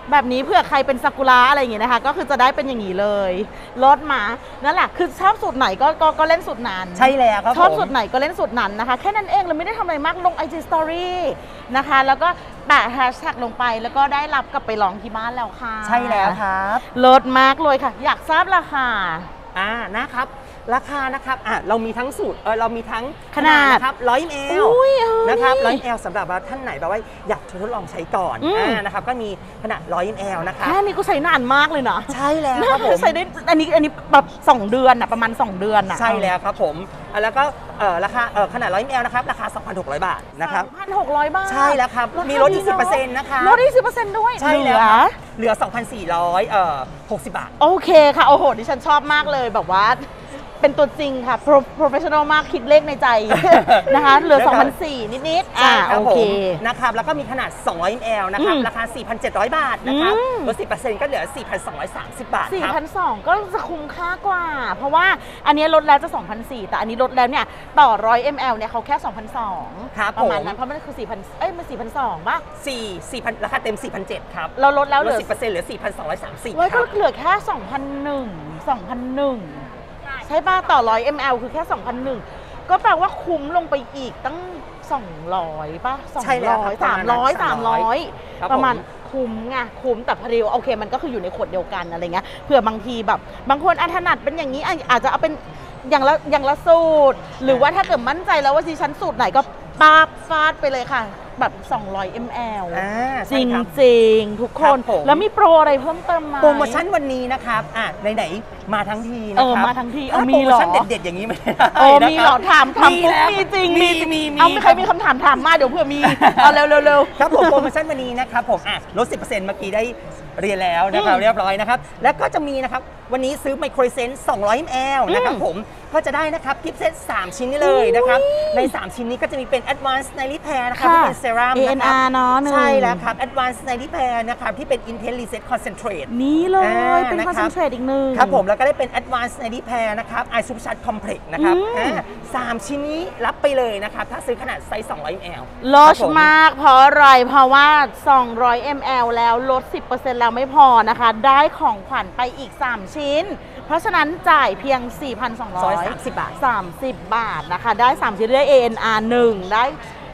Speaker 1: แบบนี้เผื่อใครเป็นซากุระอะไรอย่างงี้นะคะก็คือจะได้เป็นอย่างนี้เลยรถมานั่นแหละคือชอบสูตรไหนก็เล่นสูตรนั้น
Speaker 2: ใช่แล้วครับ
Speaker 1: ชอบ
Speaker 2: ผม
Speaker 1: สูตรไหนก็เล่นสูตรนั้นนะคะแค่นั้นเองเราไม่ได้ทำอะไรมากลง IG Story นะคะแล้วก็แปะแฮชแท็กลงไปแล้วก็ได้รับกลับไปลองที่บ้านแล้วค่ะ
Speaker 2: ใช่แล้วครับ
Speaker 1: ลดมากเลยค่ะ อยากทราบราคา
Speaker 2: นะครับราคานะครับเรามีทั้งสูตรเรามีทั้ง
Speaker 1: ขนาด
Speaker 2: นะครับ100 ml
Speaker 1: อุ้ย
Speaker 2: นะครับ
Speaker 1: นี่
Speaker 2: 100 ml สำหรับว่าท่านไหนแบบว่าอยากทดลองใช้ก่อน
Speaker 1: อืม
Speaker 2: นะครับก็มีขนาด100 ml นะครับ
Speaker 1: แค่นี้ก็ใช้นานมากเลยนะ
Speaker 2: ใช่แล้วครับผม
Speaker 1: ใช้ได้อันนี้แบบ2 เดือนอะประมาณ 2 เดือนอะ
Speaker 2: ใช่แล้วครับผมแล้วก็ราคาขนาด100 ml นะครับราคา 2,600 บาทนะครับ
Speaker 1: 1,600 บาท
Speaker 2: ใช่แล้วครับมีลดอีก 10% นะคะ
Speaker 1: ลดอีก 10%ด้วย
Speaker 2: ใช่
Speaker 1: เหลื
Speaker 2: แล้ว
Speaker 1: อ
Speaker 2: ครับเหลือ 2,460 บาท
Speaker 1: โอเคค่ะ โอ้โห ดิฉันชอบมากเลยแบบว่าเป็นตัวจริงค่ะ professional มากคิดเลขในใจ นะคะ เหลือ 2,400 นิดๆ
Speaker 2: ใช่ครับ
Speaker 1: โอ
Speaker 2: ผ
Speaker 1: เค
Speaker 2: มนะครับแล้วก็มีขนาด200 ml นะครับ
Speaker 1: อืม
Speaker 2: ราคา 4,700 บาทนะครับ
Speaker 1: อืม
Speaker 2: ลด 10%ก็เหลือ 4,230 บาทครับ
Speaker 1: 4,200 ก็จะคุ้มค่ากว่า เพราะว่าอันนี้ลดแล้วจะ 2,400 แต่อันนี้ลดแล้วเนี่ยต่อ 100 ml เนี่ยเขาแค่ 2,200
Speaker 2: ครับ
Speaker 1: ประมาณ
Speaker 2: ผม
Speaker 1: นั้นเพราะมันคือ 4,000 มัน 4,200 ป่ะ
Speaker 2: 4,000ราคาเต็ม 4,700 ครับ
Speaker 1: เราลดแล้ว
Speaker 2: ล
Speaker 1: เหลื
Speaker 2: ด
Speaker 1: อ
Speaker 2: 10%เหลือ 4,230
Speaker 1: ไว้
Speaker 2: ค
Speaker 1: ก็
Speaker 2: รับ
Speaker 1: เหลือแค่ 2,100 ใช่ป่ะต่อ 100 ml คือแค่ 2,100 ก็แปลว่าคุ้มลงไปอีกตั้ง 200 ป่ะ
Speaker 2: ใช่แล้วครับ
Speaker 1: 200 300
Speaker 2: ครับ
Speaker 1: ประมาณ
Speaker 2: ผม
Speaker 1: คุ้มไงคุ้มแต่พอดีโอเคมันก็คืออยู่ในขวดเดียวกันอะไรเงี้ยเผื่อบางทีแบบบางคนถนัดเป็นอย่างนี้อาจจะเอาเป็นอย่างละสูตร หรือว่าถ้าเกิดมั่นใจแล้วว่าดิฉันสูตรไหนก็ปาบฟาดไปเลยค่ะ แบบ 200 ml
Speaker 2: ใช่
Speaker 1: จริง
Speaker 2: ครับ
Speaker 1: จริงๆทุกคน
Speaker 2: ครับผม
Speaker 1: แล้วมีโปรอะไรเพิ่มเติมไหม
Speaker 2: โปรโมชั่นวันนี้นะครับไหนๆมาทั้งทีนะครับ
Speaker 1: มาทั้งที
Speaker 2: ถ้า
Speaker 1: มี
Speaker 2: โปรโม
Speaker 1: เหรอ
Speaker 2: ชั่นเด็ดๆอย่างนี้ไม่ได้
Speaker 1: มีเหรอถามปุ๊บ
Speaker 2: แล้ว
Speaker 1: มีจริง
Speaker 2: มี
Speaker 1: เอาไม่ใครมีคำถามถามมาเดี๋ยวเผื่อมีเอาเร็วๆ
Speaker 2: ครับผมโปรโมชั่นวันนี้นะครับผมลด 10%เมื่อกี้ได้เรียนแล้วนะครับเรียบร้อยนะครับแล้วก็จะมีนะครับวันนี้ซื้อไมโครเซนส์200 ml นะครับผมก็จะได้นะครับกิฟต์เซต3ชิ้นนี้เลยนะครับใน 3 ชิ้นนี้ก็จะมีเป็น Advanced Night Repair นะครับที่เป็นเซรั่มนะครับ
Speaker 1: ANR เนาะหนึ่ง
Speaker 2: ใช่แล้วครับ Advanced Night Repair นะครับที่เป็น Intense Reset Concentrate
Speaker 1: นี่เลยเป็น
Speaker 2: นะครับ
Speaker 1: คอนเซนเทรตอีกหนึ่ง
Speaker 2: ครับผมแล้วก็ได้เป็น Advanced Night Repair นะครับ Eye Super Charge Complex นะครับ
Speaker 1: อืม
Speaker 2: 3 ชิ้นนี้รับไปเลยนะครับถ้าซื้อขนาดไซส์200 ml
Speaker 1: ลดมากเพราะอะไรเพราะว่า 200 ml แล้วลด 10% แล้วไม่พอนะคะ ได้ของขวัญไปอีก 3 ชิ้น เพราะฉะนั้นจ่ายเพียง 4,230
Speaker 2: บาท
Speaker 1: 30 บาทนะคะ ได้ 3 ชิ้นได้ ANR 1 ได้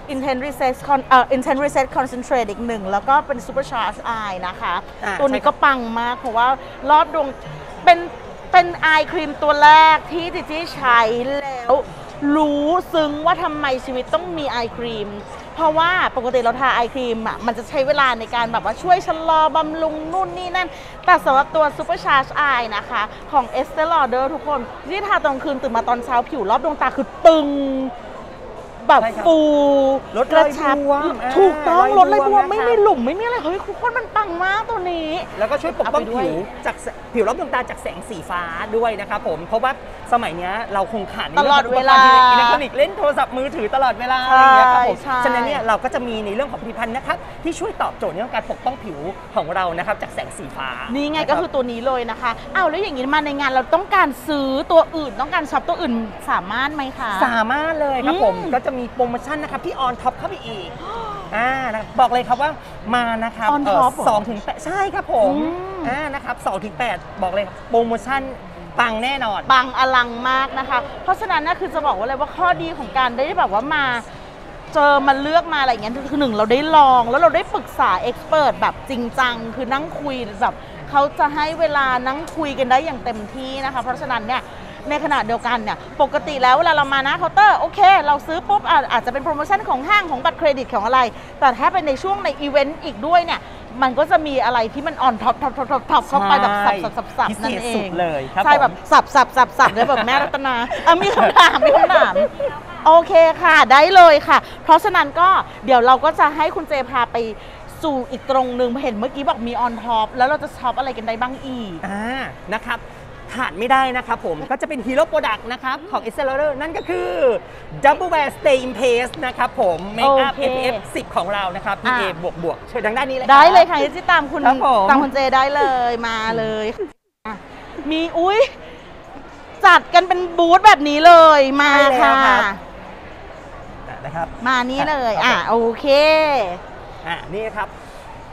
Speaker 1: Intense Reset Concentrate อีก 1 แล้วก็เป็น Supercharge Eye นะคะ ตัวนี้ก็ปังมากเพราะว่ารอบดวงเป็นไอครีมตัวแรกที่ดิจิใช้แล้วรู้ซึ้งว่าทำไมชีวิตต้องมีไอครีม เพราะว่าปกติเราทาไอครีมอ่ะมันจะใช้เวลาในการแบบว่าช่วยชะลอบำรุงนู่นนี่นั่น แต่สำหรับตัว Super Charge Eye นะคะของ Estee Lauder ทุกคนที่ทาตอนคืนตื่นมาตอนเช้าผิวรอบดวงตาคือตึง แบบ
Speaker 2: ใช่ครับ
Speaker 1: ฟู
Speaker 2: ลด
Speaker 1: กระชับ
Speaker 2: รอยบวม
Speaker 1: ถูกต้องลดรอยบวม
Speaker 2: นะครับ
Speaker 1: ไม่มีหลุมไม่มีอะไรเฮ้ยทุกคนมันปังมากตัวนี้
Speaker 2: แล้วก็ช่วยปกป้อง
Speaker 1: เอาไปด้วย
Speaker 2: ผิวรอบดวงตาจากแสงสีฟ้าด้วยนะครับผมเพราะว่าสมัยเนี้ยเราคงขาดใน
Speaker 1: ตลอดเวลา
Speaker 2: อิเล็กทรอนิกส์เล่นโทรศัพท์มือถือตลอดเวลาอะไรอย่างเงี้ยครับผม
Speaker 1: ใช่
Speaker 2: ฉะนั้นเนี่ยเราก็จะมีในเรื่องของผลิตภัณฑ์นะครับที่ช่วยตอบโจทย์ในเรื่องการปกป้องผิวของเรานะครับจากแสงสีฟ้า
Speaker 1: นี่
Speaker 2: นี่
Speaker 1: ไงก็คือตัวนี้เลยนะคะอ้าวแล้วอย่างนี้มาในงานเราต้องการซื้อตัวอื่นต้องการช็อปตัวอื่นสามารถไหมคะ
Speaker 2: สามารถเลยครับผม
Speaker 1: อืม
Speaker 2: ก็จะมีโปรโมชั่นนะครับที่ออนท็อปเข้าไปอีกนะบอกเลยครับว่ามานะครับ
Speaker 1: On top เหรอ
Speaker 2: 2-8ใช่ครับผม
Speaker 1: อืม
Speaker 2: นะครับ2-8บอกเลยครับโปรโมชั่นปังแน่นอน
Speaker 1: ปังอลังมากนะคะ เพราะฉะนั้นนะคือจะบอกว่าเลยว่าข้อดีของการได้แบบว่ามาเจอมาเลือกมาอะไรอย่างเงี้ยคือหนึ่งเราได้ลองแล้วเราได้ปรึกษาเอ็กซ์เพรสแบบจริงจังคือนั่งคุยแบบเขาจะให้เวลานั่งคุยกันได้อย่างเต็มที่นะคะ เพราะฉะนั้นเนี่ยในขณะเดียวกันเนี่ยปกติแล้วเวลาเรามาหน้าเคาน์เตอร์โอเค เราซื้อปุ๊บอาจจะเป็นโปรโมชั่นของห้างของบัตรเครดิตของอะไร แต่ถ้าเป็นในช่วงในอีเวนต์อีกด้วยเนี่ยมันก็จะมีอะไรที่มันออนท็อปเข้าไปแบบสับนั่นเอ
Speaker 2: พิเศษสุ
Speaker 1: ง
Speaker 2: ดเลยครับ
Speaker 1: ใช่
Speaker 2: ผม
Speaker 1: แบบสับเลยแบบแม่รัตนามีคำถามโอเคค่ะได้เลยค่ะ เพราะฉะนั้นก็เดี๋ยวเราก็จะให้คุณเจพาไปสู่อีกตรงหนึ่งเห็นเมื่อกี้บอกมีออนท็อปแล้วเราจะช็อปอะไรกันได้บ้างอีก
Speaker 2: นะครับขาดไม่ได้นะครับผม ก็จะเป็นฮีโร่โปรดักต์นะครับของ Estee Lauder นั่นก็คือ Double Wear Stay in Place นะครับผมเมคอัพ
Speaker 1: โอเค
Speaker 2: SPF 10 ของเรานะครับ PA บวกเชิญทางด้านนี้เลย
Speaker 1: ได้เลยค่ะที่ตามคุณ
Speaker 2: ครับผม
Speaker 1: ตามคุณเจได้เลยมาเลยอ่ะมีจัดกันเป็นบูธแบบนี้เลยมา
Speaker 2: ใช่แล้ว
Speaker 1: ค่ะ
Speaker 2: ครับ นะครับ
Speaker 1: มานี่เลย
Speaker 2: ครับผม
Speaker 1: โอเค
Speaker 2: นี่ครับ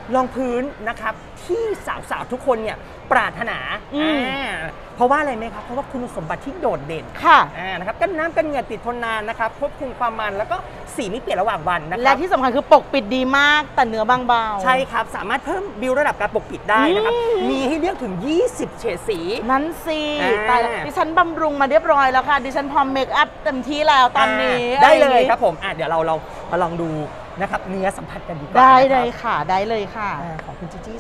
Speaker 2: รองพื้นนะครับที่สาวๆทุกคนเนี่ยปรารถนาเพราะว่าอะไรไหมครับเพราะว่าคุณสมบัติที่โดดเด่น
Speaker 1: ค่ะ
Speaker 2: นะครับกันน้ำกันเหงื่อติดทนนานนะครับควบคุมความมันแล้วก็สีไม่เปลี่ยนระหว่างวันนะครับ
Speaker 1: และที่สำคัญคือปกปิดดีมากแต่เนื้อบางเบา
Speaker 2: ใช่ครับสามารถเพิ่มบิวระดับการปกปิดได้นะครับมีให้เลือกถึง20เฉดสี
Speaker 1: นั้นสิตายแล้วดิฉันบำรุงมาเรียบร้อยแล้วค่ะดิฉันพร้อมเมคอัพเต็มที่แล้วตอนนี้
Speaker 2: ได้เลยครับผมเดี๋ยวเรามาลองดูนะครับเนื้อสัมผัสกันดีกว่า
Speaker 1: ได้เลยค่ะได้เลยค่ะ
Speaker 2: ของคุณจีจี้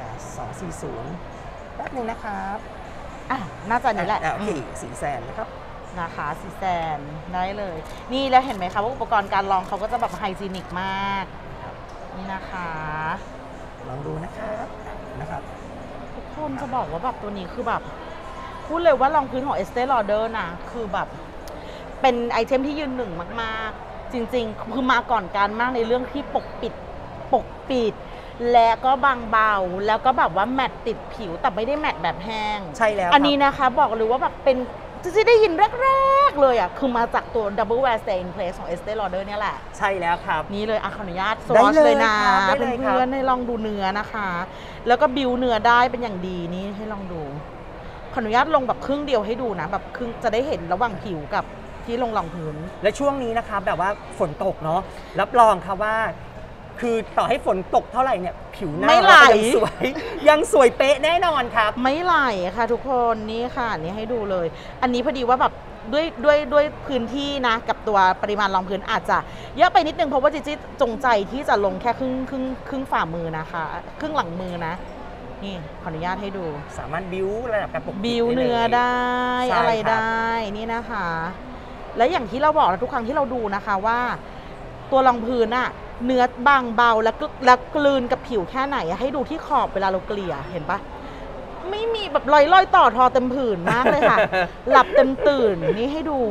Speaker 2: 240แป๊บนึงนะครับ
Speaker 1: น่าจะนี่แหละ
Speaker 2: โอเค400,000นะครับ
Speaker 1: นะคะ400,000ได้เลยนี่แล้วเห็นไหมคะว่าอุปกรณ์การลองเขาก็จะแบบไฮจีนิกมากนี่นะคะ
Speaker 2: ลองดูนะครับ
Speaker 1: ทุกคนจะบอกว่าแบบตัวนี้คือแบบพูดเลยว่ารองพื้นของ Estée Lauder นะคือแบบเป็นไอเทมที่ยืนหนึ่งมากๆจริงๆคือมาก่อนการมากในเรื่องที่ปกปิดและก็บางเบาแล้วก็แบบว่าแมตต์ติดผิวแต่ไม่ได้แมตต์แบบแห้ง
Speaker 2: ใช่แล้ว
Speaker 1: อันนี้นะคะบอกเลยว่าแบบเป็นที่ได้ยินแรกๆเลยคือมาจากตัว Double Wear Stay in Place ของ Estée Lauder เนี่ยแหละ
Speaker 2: ใช่แล้วครับ
Speaker 1: นี่เลยขออนุญาตสวอชเลยนะเพื่อนๆให้ลองดูเนื้อนะคะแล้วก็บิวเนื้อได้เป็นอย่างดีนี่ให้ลองดูขออนุญาตลงแบบครึ่งเดียวให้ดูนะแบบครึ่งจะได้เห็นระหว่างผิวกับที่ลงรองพื้น
Speaker 2: และช่วงนี้นะครับแบบว่าฝนตกเนาะรับรองครับว่าคือต่อให้ฝนตกเท่าไหร่เนี่ยผิวหน้ายังสวยเป๊ะแน่นอนครับ
Speaker 1: ไม่ไหลค่ะทุกคนนี่ค่ะนี่ให้ดูเลยอันนี้พอดีว่าแบบด้วยพื้นที่นะกับตัวปริมาณรองพื้นอาจจะเยอะไปนิดนึงเพราะว่าจิจงใจที่จะลงแค่ครึ่งฝ่ามือนะคะครึ่งหลังมือนะนี่ขออนุญาตให้ดู
Speaker 2: สามารถบิวระดับการปกปิด
Speaker 1: บิวเนื้อได้อะไรได้นี่นะคะและอย่างที่เราบอกทุกครั้งที่เราดูนะคะว่าตัวรองพื้นอะเนื้อบางเบาแล้วกลืนกับผิวแค่ไหนให้ดูที่ขอบเวลาเราเกลี่ยเห็นปะไม่มีแบบรอยต่อทอเต็มผืนมากเลยค่ะ หลับเต็มตื่นนี่ให้ดู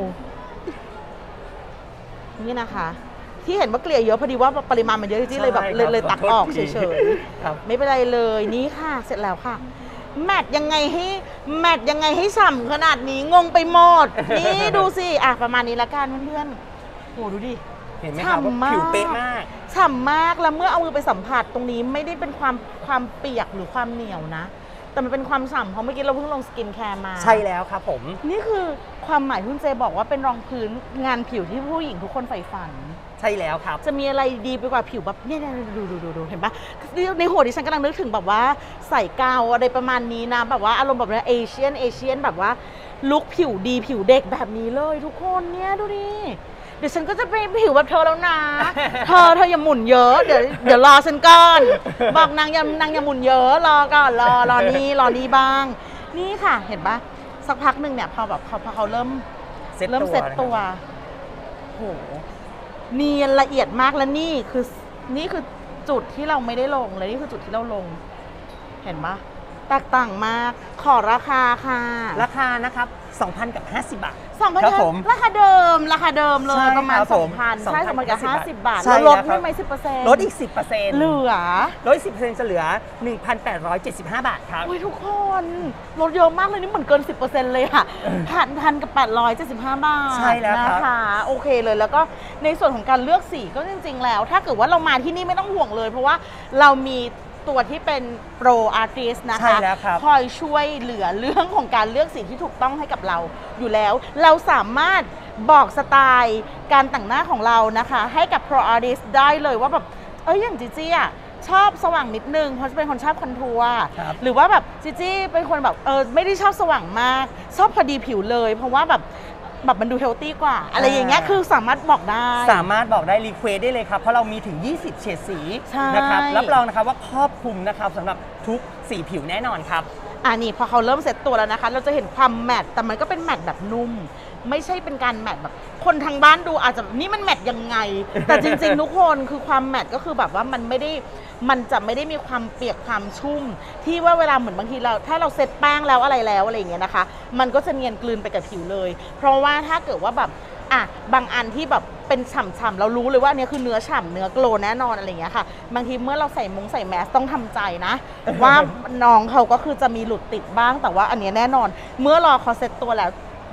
Speaker 1: นี่นะคะที่เห็นว่าเกลี่ยเยอะพอดีว่าปริมาณมันเยอะที่เลยแบบเลยตักออกเฉยๆไม่เป็นไรเลยนี่ค่ะเสร็จแล้วค่ะแมทยังไงให้ฉ่ำขนาดนี้งงไปหมดนี่ดูสิประมาณนี้ละกันเพื่อนๆโหดูดิ
Speaker 2: เห็นไหมครับว่าผิวเป๊ะมาก
Speaker 1: ฉ่ำมากแล้วเมื่อเอามือไปสัมผัสตรงนี้ไม่ได้เป็นความเปียกหรือความเหนียวนะแต่มันเป็นความฉ่ำเพราะเมื่อกี้เราเพิ่งลงสกินแคร์มา
Speaker 2: ใช่แล้วครับผม
Speaker 1: นี่คือความหมายที่คุณเจบอกว่าเป็นรองพื้นงานผิวที่ผู้หญิงทุกคนใฝ่ฝัน
Speaker 2: ใช่แล้วครับ
Speaker 1: จะมีอะไรดีไปกว่าผิวแบบเนี่ยดูเห็นปะในหัวดิฉันกำลังนึกถึงแบบว่าใส่กาวอะไรประมาณนี้นะแบบว่าอารมณ์แบบเอเชียนแบบว่าลุคผิวดีผิวเด็กแบบนี้เลยทุกคนเนี่ยดูดิเดี๋ยวฉันก็จะไปผิวแบบเธอแล้วนะเธออย่าหมุนเยอะเดี๋ยวรอฉันก่อนบอกนางอย่าหมุนเยอะรอก่อนรอนี่บ้างนี่ค่ะเห็นปะสักพักหนึ่งเนี่ยพอเขาเริ่มเซ็ตตัวโหเนียนละเอียดมากแล้วนี่คือจุดที่เราไม่ได้ลงเลยนี่คือจุดที่เราลงเห็นปะแตกต่างมากขอราคาค่ะ
Speaker 2: ราคานะครับ 2,000 กับ 50 บาท
Speaker 1: 2,000ครับผมราคาเดิมเลยประมาณ 2,000 ใช่2,000 กับ 50 บาทแล้วลดให้ไหม 10%
Speaker 2: ลดอีก 10%
Speaker 1: เหลือ
Speaker 2: ลด 10% จะเหลือ 1,875 บาทครับ
Speaker 1: ทุกคนลดเยอะมากเลยนี่เหมือนเกิน 10% เลยค่ะ1,000 กับ 875 บาท
Speaker 2: ใช่แล้ว
Speaker 1: นะคะโอเคเลยแล้วก็ในส่วนของการเลือกสีก็จริงๆแล้วถ้าเกิดว่าเรามาที่นี่ไม่ต้องห่วงเลยเพราะว่าเรามีตัวที่เป็นโปรอาร์ติสนะคะคอยช่วยเหลือเรื่องของการเลือกสีที่ถูกต้องให้กับเราอยู่แล้วเราสามารถบอกสไตล์การแต่งหน้าของเรานะคะให้กับโปรอาร์ติสได้เลยว่าแบบอย่างจีจี้ชอบสว่างนิดนึงเพราะเป็นคนชอบคอนทัวร์หรือว่าแบบจีจี้เป็นคนแบบไม่ได้ชอบสว่างมากชอบพอดีผิวเลยเพราะว่าแบบมันดูเฮลตี้กว่าอะไรอย่างเงี้ยคือสามารถบอกได้
Speaker 2: รีเควสได้เลยครับเพราะเรามีถึง20เฉดสีนะครับรับรองนะครับว่าครอบคลุมนะครับสำหรับทุกสีผิวแน่นอนครับ
Speaker 1: นี่พอเขาเริ่มเซตตัวแล้วนะคะเราจะเห็นความแมตต์แต่มันก็เป็นแมตต์แบบนุ่มไม่ใช่เป็นการแมตต์แบบคนทางบ้านดูอาจจะนี่มันแมตต์ยังไงแต่จริงๆทุกคนคือความแมตต์ก็คือแบบว่ามันจะไม่ได้มีความเปียกความชุ่มที่ว่าเวลาเหมือนบางทีเราถ้าเราเซตแป้งแล้วอะไรอย่างเงี้ยนะคะมันก็จะเนียนกลืนไปกับผิวเลยเพราะว่าถ้าเกิดว่าแบบบางอันที่แบบเป็นฉ่ำๆเรารู้เลยว่าอันนี้คือเนื้อฉ่ำเนื้อโกลแน่นอนอะไรอย่างเงี้ยค่ะบางทีเมื่อเราใส่แมสต้องทำใจนะว่าน้องเขาก็คือจะมีหลุดติดบ้างแต่ว่าอันนี้แน่นอนเมื่อรอเขาเซตตัวแล้ว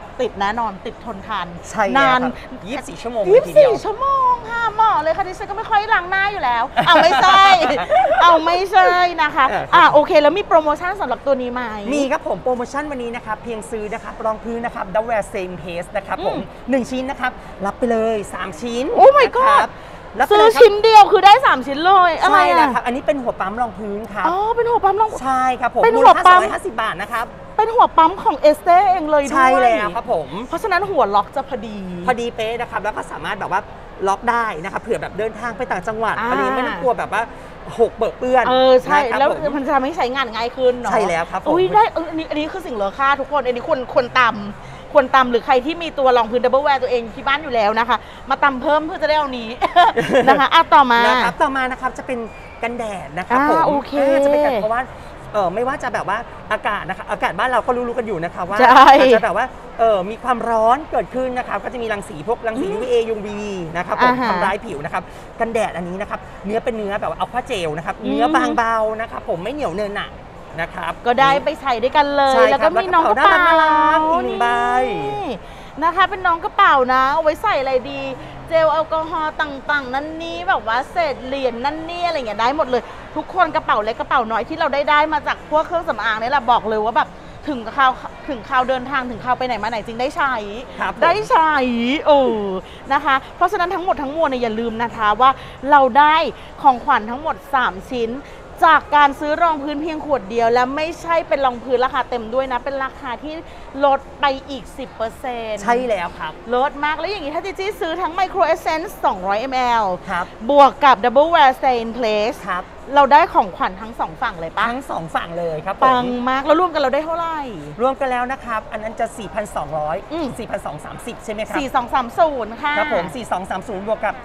Speaker 1: ติดแน่นอนติดทนทาน
Speaker 2: ใช่แล้ว
Speaker 1: นาน
Speaker 2: ครับ24 ชั่วโมงเลยทีเดียว
Speaker 1: 24 ชั่วโมงค่ะเหมาะเลยค่ะดิฉันก็ไม่ค่อยล้างหน้าอยู่แล้ว เอาไม่ใช่ เอาไม่ใช่นะคะโอเคแล้วมีโปรโมชั่นสำหรับตัวนี้ไหม
Speaker 2: มีครับผมโปรโมชั่นวันนี้นะครับเพียงซื้อนะครับรองพื้นนะครับดับเบิลเซมเพสนะครับผม1 ชิ้นนะครับรับไปเลย 3 ชิ้น
Speaker 1: โอ้ my
Speaker 2: นะ
Speaker 1: god
Speaker 2: ครับรับไป
Speaker 1: ซื้อ
Speaker 2: เลยครับ
Speaker 1: ชิ้นเดียวคือได้ 3 ชิ้นเลยอะไร
Speaker 2: ใช่แล้ว
Speaker 1: อ่ะ
Speaker 2: ครับอันนี้เป็นหัวปั๊มรองพื้นครับ
Speaker 1: อ๋อเป็นหัวปั๊มลง
Speaker 2: ใช่ครับผม
Speaker 1: เป็น
Speaker 2: มู
Speaker 1: หั
Speaker 2: ล
Speaker 1: ว
Speaker 2: ค่า
Speaker 1: ปั๊ม
Speaker 2: 250 บาทนะครับ
Speaker 1: เป็นหัวปั๊มของเอสเต้เองเลยด้วย
Speaker 2: ใช่แล้วครับผม
Speaker 1: เพราะฉะนั้นหัวล็อกจะพอดี
Speaker 2: พอดีเป๊ะนะครับแล้วก็สามารถแบบว่าล็อกได้นะครับเผื่อแบบเดินทางไปต่างจังหวัด
Speaker 1: อ่า
Speaker 2: อันนี้ไม่ต้องกลัวแบบว่าหกเปิดเปื้อน
Speaker 1: ใช่
Speaker 2: นะครับ
Speaker 1: แล้ว
Speaker 2: ผม
Speaker 1: มันจะทำให้ใช้งานง่ายขึ้นเนาะ
Speaker 2: ใช่แล้วครับผม
Speaker 1: อุ้ยได้อันนี้คือสิ่งเลอค่าทุกคนอันนี้ควรตำหรือใครที่มีตัวรองพื้นดับเบิลแวร์ตัวเองที่บ้านอยู่แล้วนะคะ มาตำเพิ่มเพื่อจะได้เอานี้ นะคะต่อมา
Speaker 2: นะครับต่อมานะครับจะเป็นกันแดดนะครับผม
Speaker 1: โอเค
Speaker 2: จะเป็นกันเพราะว่าไม่ว่าจะแบบว่าอากาศนะคะอากาศบ้านเราก็รู้ๆกันอยู่นะคะว่า
Speaker 1: ใช่
Speaker 2: อาจจะแบบว่ามีความร้อนเกิดขึ้นนะครับก็จะมีรังสีพวกรังสี UVA UVB นะครับผม
Speaker 1: อ่าฮะ
Speaker 2: ทำร้ายผิวนะครับกันแดดอันนี้นะครับเนื้อเป็นเนื้อแบบว่าอัลฟาเจลนะครับเนื้อบางเบานะครับผมไม่เหนียวเนินหนักนะครับ
Speaker 1: ก็ได้ไปใส่ด้วยกันเลย
Speaker 2: ใช่
Speaker 1: แล้ว
Speaker 2: ครั
Speaker 1: ก็
Speaker 2: บ
Speaker 1: มีน้องกระเป๋า
Speaker 2: แล้วก็กระเป๋าน่ารักอีกหนึ่งใบ
Speaker 1: นี่นะคะเป็นน้องกระเป๋านะเอาไว้ใส่อะไรดี เจลแอลกอฮอล์ต่างๆ นั่นนี่แบบว่าเศษเหรียญนั่นนี่อะไรอย่างเงี้ยได้หมดเลย ทุกคนกระเป๋าเล็กกระเป๋าน้อยที่เราได้มาจากพวกเครื่องสำอางนี่แหละบอกเลยว่าแบบถึงคราวเดินทางถึงคราวไปไหนมาไหนจริงได้ใช้
Speaker 2: ครับผม
Speaker 1: ได้ใช้นะคะ เพราะฉะนั้นทั้งหมดทั้งมวลเนี่ยอย่าลืมนะคะว่าเราได้ของขวัญทั้งหมด 3 ชิ้น จากการซื้อรองพื้นเพียงขวดเดียว และไม่ใช่เป็นรองพื้นราคาเต็มด้วยนะ เป็นราคาที่ลดไปอีก 10%
Speaker 2: ใช่แล้วครับ
Speaker 1: ลดมากแล้วอย่างนี้ถ้าจีจี้ซื้อทั้ง Micro Essence 200 ml
Speaker 2: ครับ
Speaker 1: บวกกับ Double Wear Stay in Place
Speaker 2: ครับ
Speaker 1: เราได้ของขวัญทั้ง 2 ฝั่งเลยปะ
Speaker 2: ทั้งสองฝั่งเลยครับผม
Speaker 1: ปังมากแล้วรวมกันเราได้เท่าไหร่
Speaker 2: รวมกันแล้วนะครับ อันนั้นจะ
Speaker 1: อืม
Speaker 2: 4,200 4,230 ใช่ไหมครับ
Speaker 1: 4230 ค่ะ
Speaker 2: ครับผม 4230 บวกกับ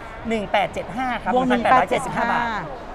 Speaker 2: 1875 ครับ
Speaker 1: บวก
Speaker 2: 1,875 บาท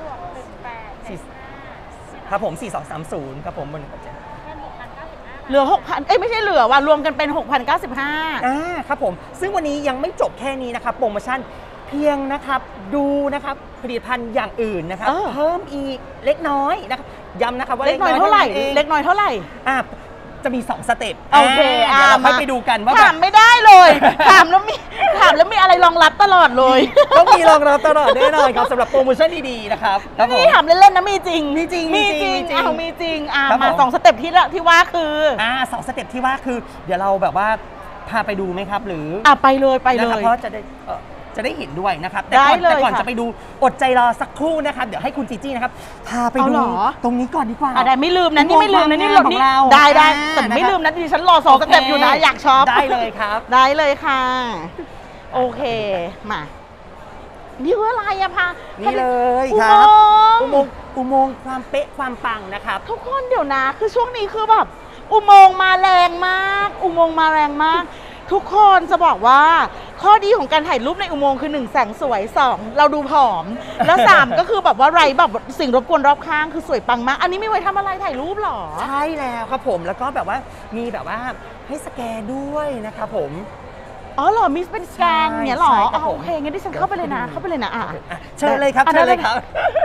Speaker 1: 1875
Speaker 2: ครับผม 4230 ครับผมบน1,875
Speaker 1: เหลือ 6,000 ไม่ใช่เหลือว่ารวมกันเป็น 6,095
Speaker 2: ครับผม ซึ่งวันนี้ยังไม่จบแค่นี้นะครับ โปรโมชั่นเพียงนะครับดูนะครับผลิตภัณฑ์อย่างอื่นนะครับ เพิ่มอีกเล็กน้อยนะครับย้ำนะครับว่า
Speaker 1: เล็กน้อยเท่าไหร่
Speaker 2: อง
Speaker 1: เล็กน้อยเท่าไหร่
Speaker 2: จะมี 2 สเต็ป
Speaker 1: โอเค
Speaker 2: เดี๋ยวเราค่อยไปดูกันว่าแบ
Speaker 1: ถาม
Speaker 2: บ
Speaker 1: ไม่ได้เลย ถามแล้วมีอะไรรองรับตลอดเลย
Speaker 2: ต้องมีรองรับตลอดแน่นอนครับสำหรับโปรโมชั่นดีๆนะครับครับผม
Speaker 1: นี่ถามเล่นๆนะมีจริง
Speaker 2: มีจริง
Speaker 1: มีจ
Speaker 2: มี
Speaker 1: ริง
Speaker 2: จริง
Speaker 1: มีจริง
Speaker 2: ครับ
Speaker 1: มา
Speaker 2: ผม
Speaker 1: 2 สเต็ปที่ว่าคือ
Speaker 2: 2 สเต็ปที่ว่าคือเดี๋ยวเราแบบว่าพาไปดูไหมครับหรือ
Speaker 1: ไปเลย
Speaker 2: นะครับ
Speaker 1: ย
Speaker 2: เพราะจะได้เห็นด้วยนะครับ
Speaker 1: ได้เลย
Speaker 2: แต่ก่อน
Speaker 1: ค่ะ
Speaker 2: จะไปดูอดใจรอสักครู่นะครับเดี๋ยวให้คุณจีจี้นะครับพาไป
Speaker 1: เอา
Speaker 2: ดู
Speaker 1: เหรอ
Speaker 2: ตรงนี้ก่อนดีกว่า
Speaker 1: ได้ไม่ลืมนะนี่ไม่ลืมนะนี่
Speaker 2: อุโมงค์ความงามของเรา
Speaker 1: ได้
Speaker 2: อ่า
Speaker 1: แต่ไม่
Speaker 2: นะครับ
Speaker 1: ลืมนะดิฉันรอ2 สเต็ปอยู่นะอยากช็อป
Speaker 2: ได้เลยครับ
Speaker 1: ได้เลยค่ะ โอเคมานี่คืออะไรอะพา
Speaker 2: นี่เลย
Speaker 1: อุ
Speaker 2: ค
Speaker 1: โม
Speaker 2: รับ
Speaker 1: งค์
Speaker 2: อุโมงค์ความเป๊ะความปังนะครับ
Speaker 1: ทุกคนเดี๋ยวนะคือช่วงนี้คือแบบอุโมงค์มาแรงมาก อุโมงค์มาแรงมาก ทุกคนจะบอกว่าข้อดีของการถ่ายรูปในอุโมงค์คือ1แสงสวย2เราดูผอม แล้ว3ก็คือแบบว่าไรแบบสิ่งรบกวนรอบข้างคือสวยปังมาก อันนี้ไม่ไว้ทำอะไรถ่ายรูปหรอ
Speaker 2: ใช่แล้วครับผมแล้วก็แบบว่ามีแบบว่าให้สแกนด้วยนะครับผม
Speaker 1: อ๋อเหรอมีเป็นสแกนเนี่ยเหรอ
Speaker 2: ใช่ครับผม
Speaker 1: โอเคงั้นดิฉันเข้าไปเลยนะเข้าไปเลยนะ
Speaker 2: เชิญเลยครับ
Speaker 1: อ่ะ
Speaker 2: เชิญเลย
Speaker 1: ได้
Speaker 2: ครับ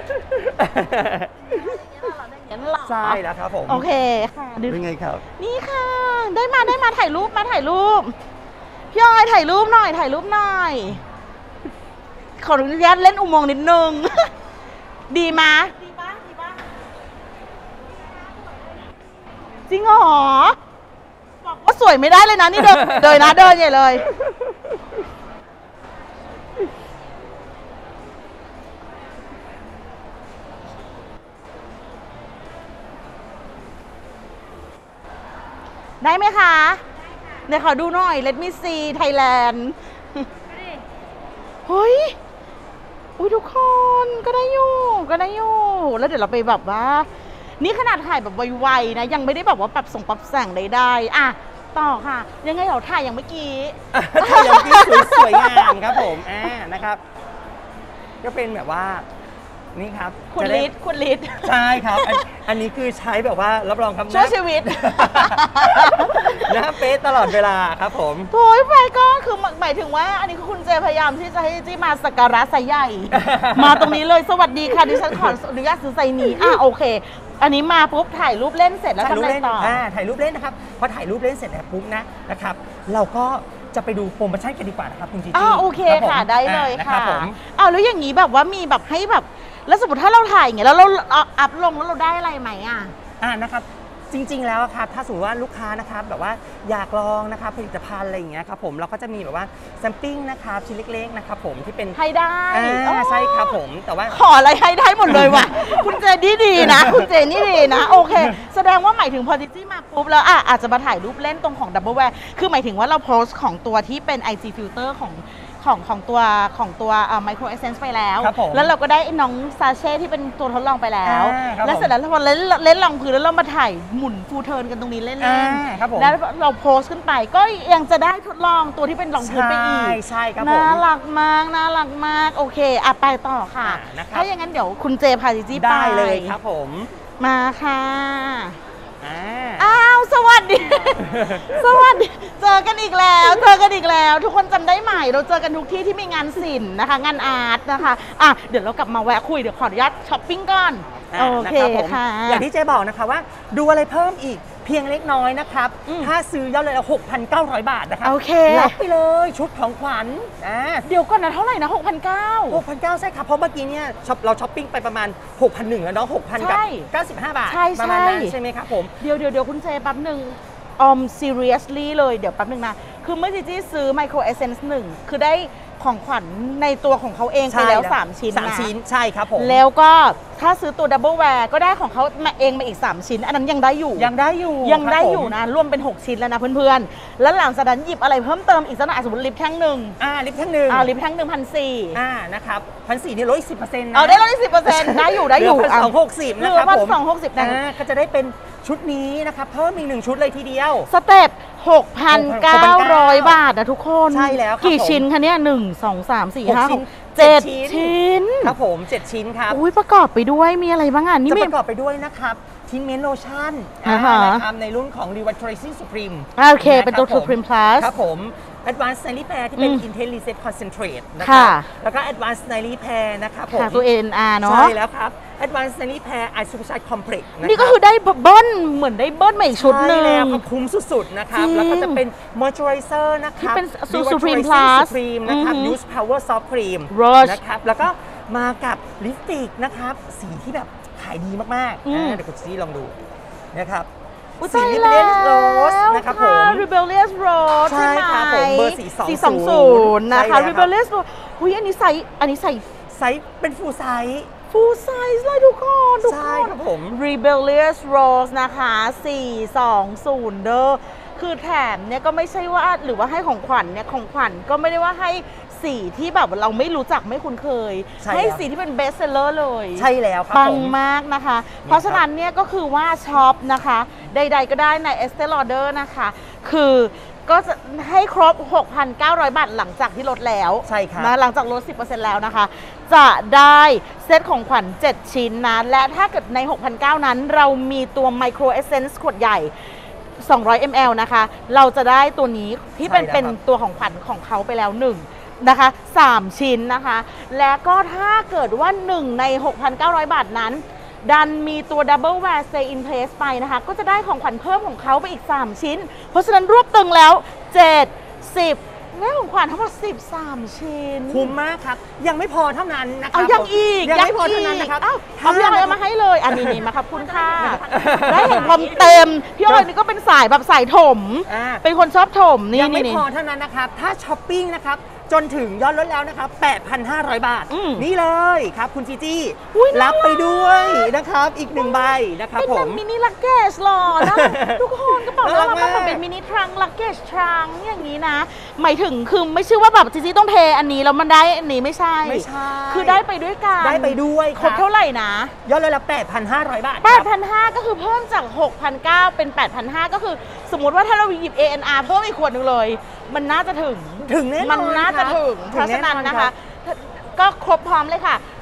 Speaker 1: งั้นเหรอ
Speaker 2: ใช่แล้วครับผม
Speaker 1: โอเคค่ะ
Speaker 2: เป็นไงครับ
Speaker 1: นี่ค่ะ ได้มาถ่ายรูปพี่ออยถ่ายรูปหน่อยขออนุญาตเล่นอุโมงค์นิดนึง ดีมะจริงเหรอบอกว่าสวยไม่ได้เลยนะนี่เดิน เดินใหญ่เลย ได้ไหมคะเดี๋ยวขอดูหน่อย Let me see Thailand เฮ้ยอุ้ยทุกคนก็ได้อยู่แล้วเดี๋ยวเราไปแบบว่า นี่ขนาดถ่ายแบบไวๆนะยังไม่ได้แบบว่าปรับแสงใดๆต่อค่ะ ยังไงเราถ่ายอย่างเมื่อกี้
Speaker 2: ถ่ายอย่างที่สวยงามครับผมนะครับก็เป็นแบบว่านี่ครับ
Speaker 1: คุณ
Speaker 2: จะได้
Speaker 1: ลิศคุณลิศ
Speaker 2: ใช่ครับอันนี้คือใช้แบบว่ารับรองครับ
Speaker 1: ช่วยชีวิต
Speaker 2: หน้าเป๊ะตลอดเวลาครับผม
Speaker 1: โถยไปก็คือหมายถึงว่าอันนี้คือคุณเจพยายามที่จะให้จี้มาสักการะไซใหญ่ มาตรงนี้เลยสวัสดีค่ะดิฉันขออนุญาตซื้อไซนี้โอเค อันนี้มาปุ๊บถ่ายรูปเล่นเสร็จแล้วทำอะไรต่อ
Speaker 2: ถ่ายรูปเล่นนะครับพอถ่ายรูปเล่นเสร็จแล้วปุ๊บนะครับเราก็จะไปดูโปรโมชั่นกันดีกว่านะครับคุณจีจี้
Speaker 1: โอเคค่ะได้เลย
Speaker 2: นะ
Speaker 1: ค่ะ
Speaker 2: รับผม
Speaker 1: แล้วอย่างนี้แบบว่ามีแบบให้แบบแล้วสมมติถ้าเราถ่ายอย่างเงี้ยแล้วเราอัพลงแล้วเราได้อะไรไหม
Speaker 2: นะครับจริงๆแล้วครับถ้าสมมติว่าลูกค้านะครับแบบว่าอยากลองนะครับผลิตภัณฑ์อะไรอย่างเงี้ยครับผมเราก็จะมีแบบว่าแซมปิ้งนะครับชิ้นเล็กๆนะครับผมที่เป็น
Speaker 1: ให้ได้
Speaker 2: ใช่ครับผมแต่ว่า
Speaker 1: ขออะไรให้ได้หมดเลยว่ะ คุณเจนี่ดีนะ คุณเจนี่ดีนะ โอเค แสดงว่าหมายถึงพอดิจี้มาปุ๊บแล้วอาจจะมาถ่ายรูปเล่นตรงของ Double Wear คือหมายถึงว่าเราโพสต์ของตัวที่เป็น IG filter ของตัวMicro Essence ไปแล้ว แล้วเราก็ได้น้องซาเช่ที่เป็นตัวทดลองไปแล้ว แล้วเสร็จแล้วพอเล่นลองพื้นแล้วเรามาถ่ายหมุนฟูเทิร์นกันตรงนี้เล่นๆแล้วเราโพสต์ขึ้นไปก็ยังจะได้ทดลองตัวที่เป็นรองพื้นไปอีก
Speaker 2: ใช่ครับผม
Speaker 1: น่ารักมากโอเคไปต่อค่ะถ้าอย่างนั้นเดี๋ยวคุณเจพาดิจี้ไป
Speaker 2: ได้เลยครับผม
Speaker 1: มาค่ะสวัสดี สวัสดีเจอกันอีกแล้วทุกคนจำได้ไหมเราเจอกันทุกที่ที่มีงานศิลป์นะคะงานอาร์ตนะคะเดี๋ยวเรากลับมาแวะคุยเดี๋ยวขออนุญาตช้อปปิ้งก่อนโอเคค่ะ
Speaker 2: อย่างที่เจ๊บอกนะคะว่าดูอะไรเพิ่มอีกเพียงเล็กน้อยนะครับถ้าซื้อยอดเลย 6,900 บาทนะครับ
Speaker 1: โอเค
Speaker 2: รับไปเลยชุดของขวัญ
Speaker 1: เดี๋ยวก่อนนะเท่าไหร่นะ 6,900
Speaker 2: ใช่ครับเพราะเมื่อกี้เนี่ยเราช้อปปิ้งไปประมาณ 6,100แล้วเนาะ6,095 บาทประมาณนั้นใช่ไหมครับผม
Speaker 1: เดี๋ยวคุณเจแป๊บหนึ่งseriously เลยเดี๋ยวแป๊บหนึ่งนะคือเมื่อจีซื้อ Micro Essence 1คือได้ของขวัญในตัวของเขาเองไปแล้ว3ชิ้นนะ
Speaker 2: 3ชิ้นใช่ครับผม
Speaker 1: แล้วก็ถ้าซื้อตัว Double Wear ก็ได้ของเขามาเองมาอีก3ชิ้นอันนั้นยังได้อยู่นะรวมเป็น6ชิ้นแล้วนะเพื่อนๆแล้วหลังจากนั้นหยิบอะไรเพิ่มเติมอีกสักหน่อยสมมติลิปแท่งหนึ่ง
Speaker 2: ลิปแท่งหนึ่ง
Speaker 1: 1,400
Speaker 2: นะครับ1,400นี่ลดอีก 10% นะ
Speaker 1: ได้ลดอีก 10% ได้อยู่
Speaker 2: 1,260นะครับผม
Speaker 1: 1,260นะ
Speaker 2: ก็จะได้เป็นชุดนี้นะครับเพิ่มอีก1ชุดเลยทีเดียว
Speaker 1: สเต็ป6,900 บาทนะทุกคน
Speaker 2: ใช่แล้ว
Speaker 1: กี่ชิ้นคะเนี่ย1 2 3 4 5 6 7 ชิ้น
Speaker 2: ครับผม7ชิ้นครับ
Speaker 1: ประกอบไปด้วยมีอะไรบ้างนี่
Speaker 2: จะประกอบไปด้วยนะครับทินเมนโลชั่นนะครับในรุ่นของ Revitalizing Supreme
Speaker 1: โอเคเป็นตัว Supreme Plus
Speaker 2: ครับผม Advanced Night Repair ที่เป็น Intense Reset Concentrate นะครับแล้วก็ Advanced Night Repair นะครับผม
Speaker 1: ตัว NR เนาะ
Speaker 2: ใช่แล้วครับ Advanced Night Repair Eye Supercharge Complex
Speaker 1: นี่ก็คือได้เบิ้ลเหมือนได้เบิ้ลใหม่ชุดนึง
Speaker 2: ใช่แล้วคุ้มสุดๆนะครับแล้วก็จะเป็น Moisturizer นะครับ
Speaker 1: เป็น Supreme Plus
Speaker 2: นะครับ Use Power Soft Cream นะครับแล้วก็มากับลิปสติกนะครับสีที่แบบขายดีมากๆเดี๋ยวคุณซีลองดูนะครับสี Rebellious Rose นะครับผม
Speaker 1: Rebellious Rose
Speaker 2: ใช่ครับผมเบอร์
Speaker 1: 420นะคะ Rebellious Rose อันนี้ใส่
Speaker 2: เป็นฟูลไซส์
Speaker 1: เลยทุกคน
Speaker 2: ใช่ครับผม
Speaker 1: Rebellious Rose นะคะ420เด้อคือแถมเนี่ยก็ไม่ใช่ว่าหรือว่าให้ของขวัญเนี่ยของขวัญก็ไม่ได้ว่าให้สีที่แบบเราไม่รู้จักไม่คุ้นเคยให้สีที่เป็นเบสเซลเลอร์เลย
Speaker 2: ใช่แล้วครับ
Speaker 1: ปังมากนะคะเพราะฉะนั้นเนี่ยก็คือว่าช็อปนะคะใดๆก็ได้ใน Estée Lauder นะคะคือก็จะให้ครบ 6,900 บาทหลังจากที่ลดแล้ว
Speaker 2: ใช่ครับ
Speaker 1: นะหลังจากลด 10% แล้วนะคะจะได้เซตของขวัญ7ชิ้นนะและถ้าเกิดใน 6,900 นั้นเรามีตัว Micro Essence ขวดใหญ่200 ml นะคะเราจะได้ตัวนี้ที่เป็นตัวของขวัญของเขาไปแล้ว1นะคะ3ชิ้นนะคะและก็ถ้าเกิดว่า1ใน 6,900 บาทนั้นดันมีตัว Double Wear Stay in Place ไปนะคะก็จะได้ของขวัญเพิ่มของเขาไปอีก3ชิ้นเพราะฉะนั้นรวบตึงแล้ว7 10ได้ของขวัญทั้งหมด13ชิ้น
Speaker 2: คุ้มมากครับยังไม่พอเท่านั้นนะครับ
Speaker 1: ยัง
Speaker 2: ไม่พอเท่านั้นนะครับ
Speaker 1: พี่อ้อยมาให้เลยอันนี้มาครับคุณค่ะได้เห็นความเต็มพี่อ้อยนี่ก็เป็นสายแบบสายถมเป็นคนชอบถมนี่
Speaker 2: ยังไม่พอเท่านั้นนะครับถ้าช้อปปิ้งนะครับจนถึงยอดลดแล้วนะครับ 8,500 บาทนี่เลยครับคุณจีจี้รับไปด้วยนะครับอีก1ใบนะครับผม
Speaker 1: เป็นมินิลักเกจหรอนะทุกคนก็บอกว่ามันเป็นมินิทรังลักเกจทรังอย่างนี้นะหมายถึงคือไม่ใช่ว่าแบบจีจี้ต้องเทอันนี้แล้วมันได้อันนี้ไม่ใช่คือได้ไปด้วยกัน
Speaker 2: ได้ไปด้วย
Speaker 1: ครบเท่าไหร่นะ
Speaker 2: ยอดลดแล้ว 8,500 บาท
Speaker 1: 8,500 ก็คือเพิ่มจาก 6,900 เป็น 8,500 ก็คือสมมุติว่าถ้าเราหยิบ ANR เพิ่มอีกขวดนึงเลยมันน่าจะถึง
Speaker 2: แน่นอน
Speaker 1: มันน่าจะถึงเพราะฉะนั้นนะคะก็ครบพร้อมเลยค่ะ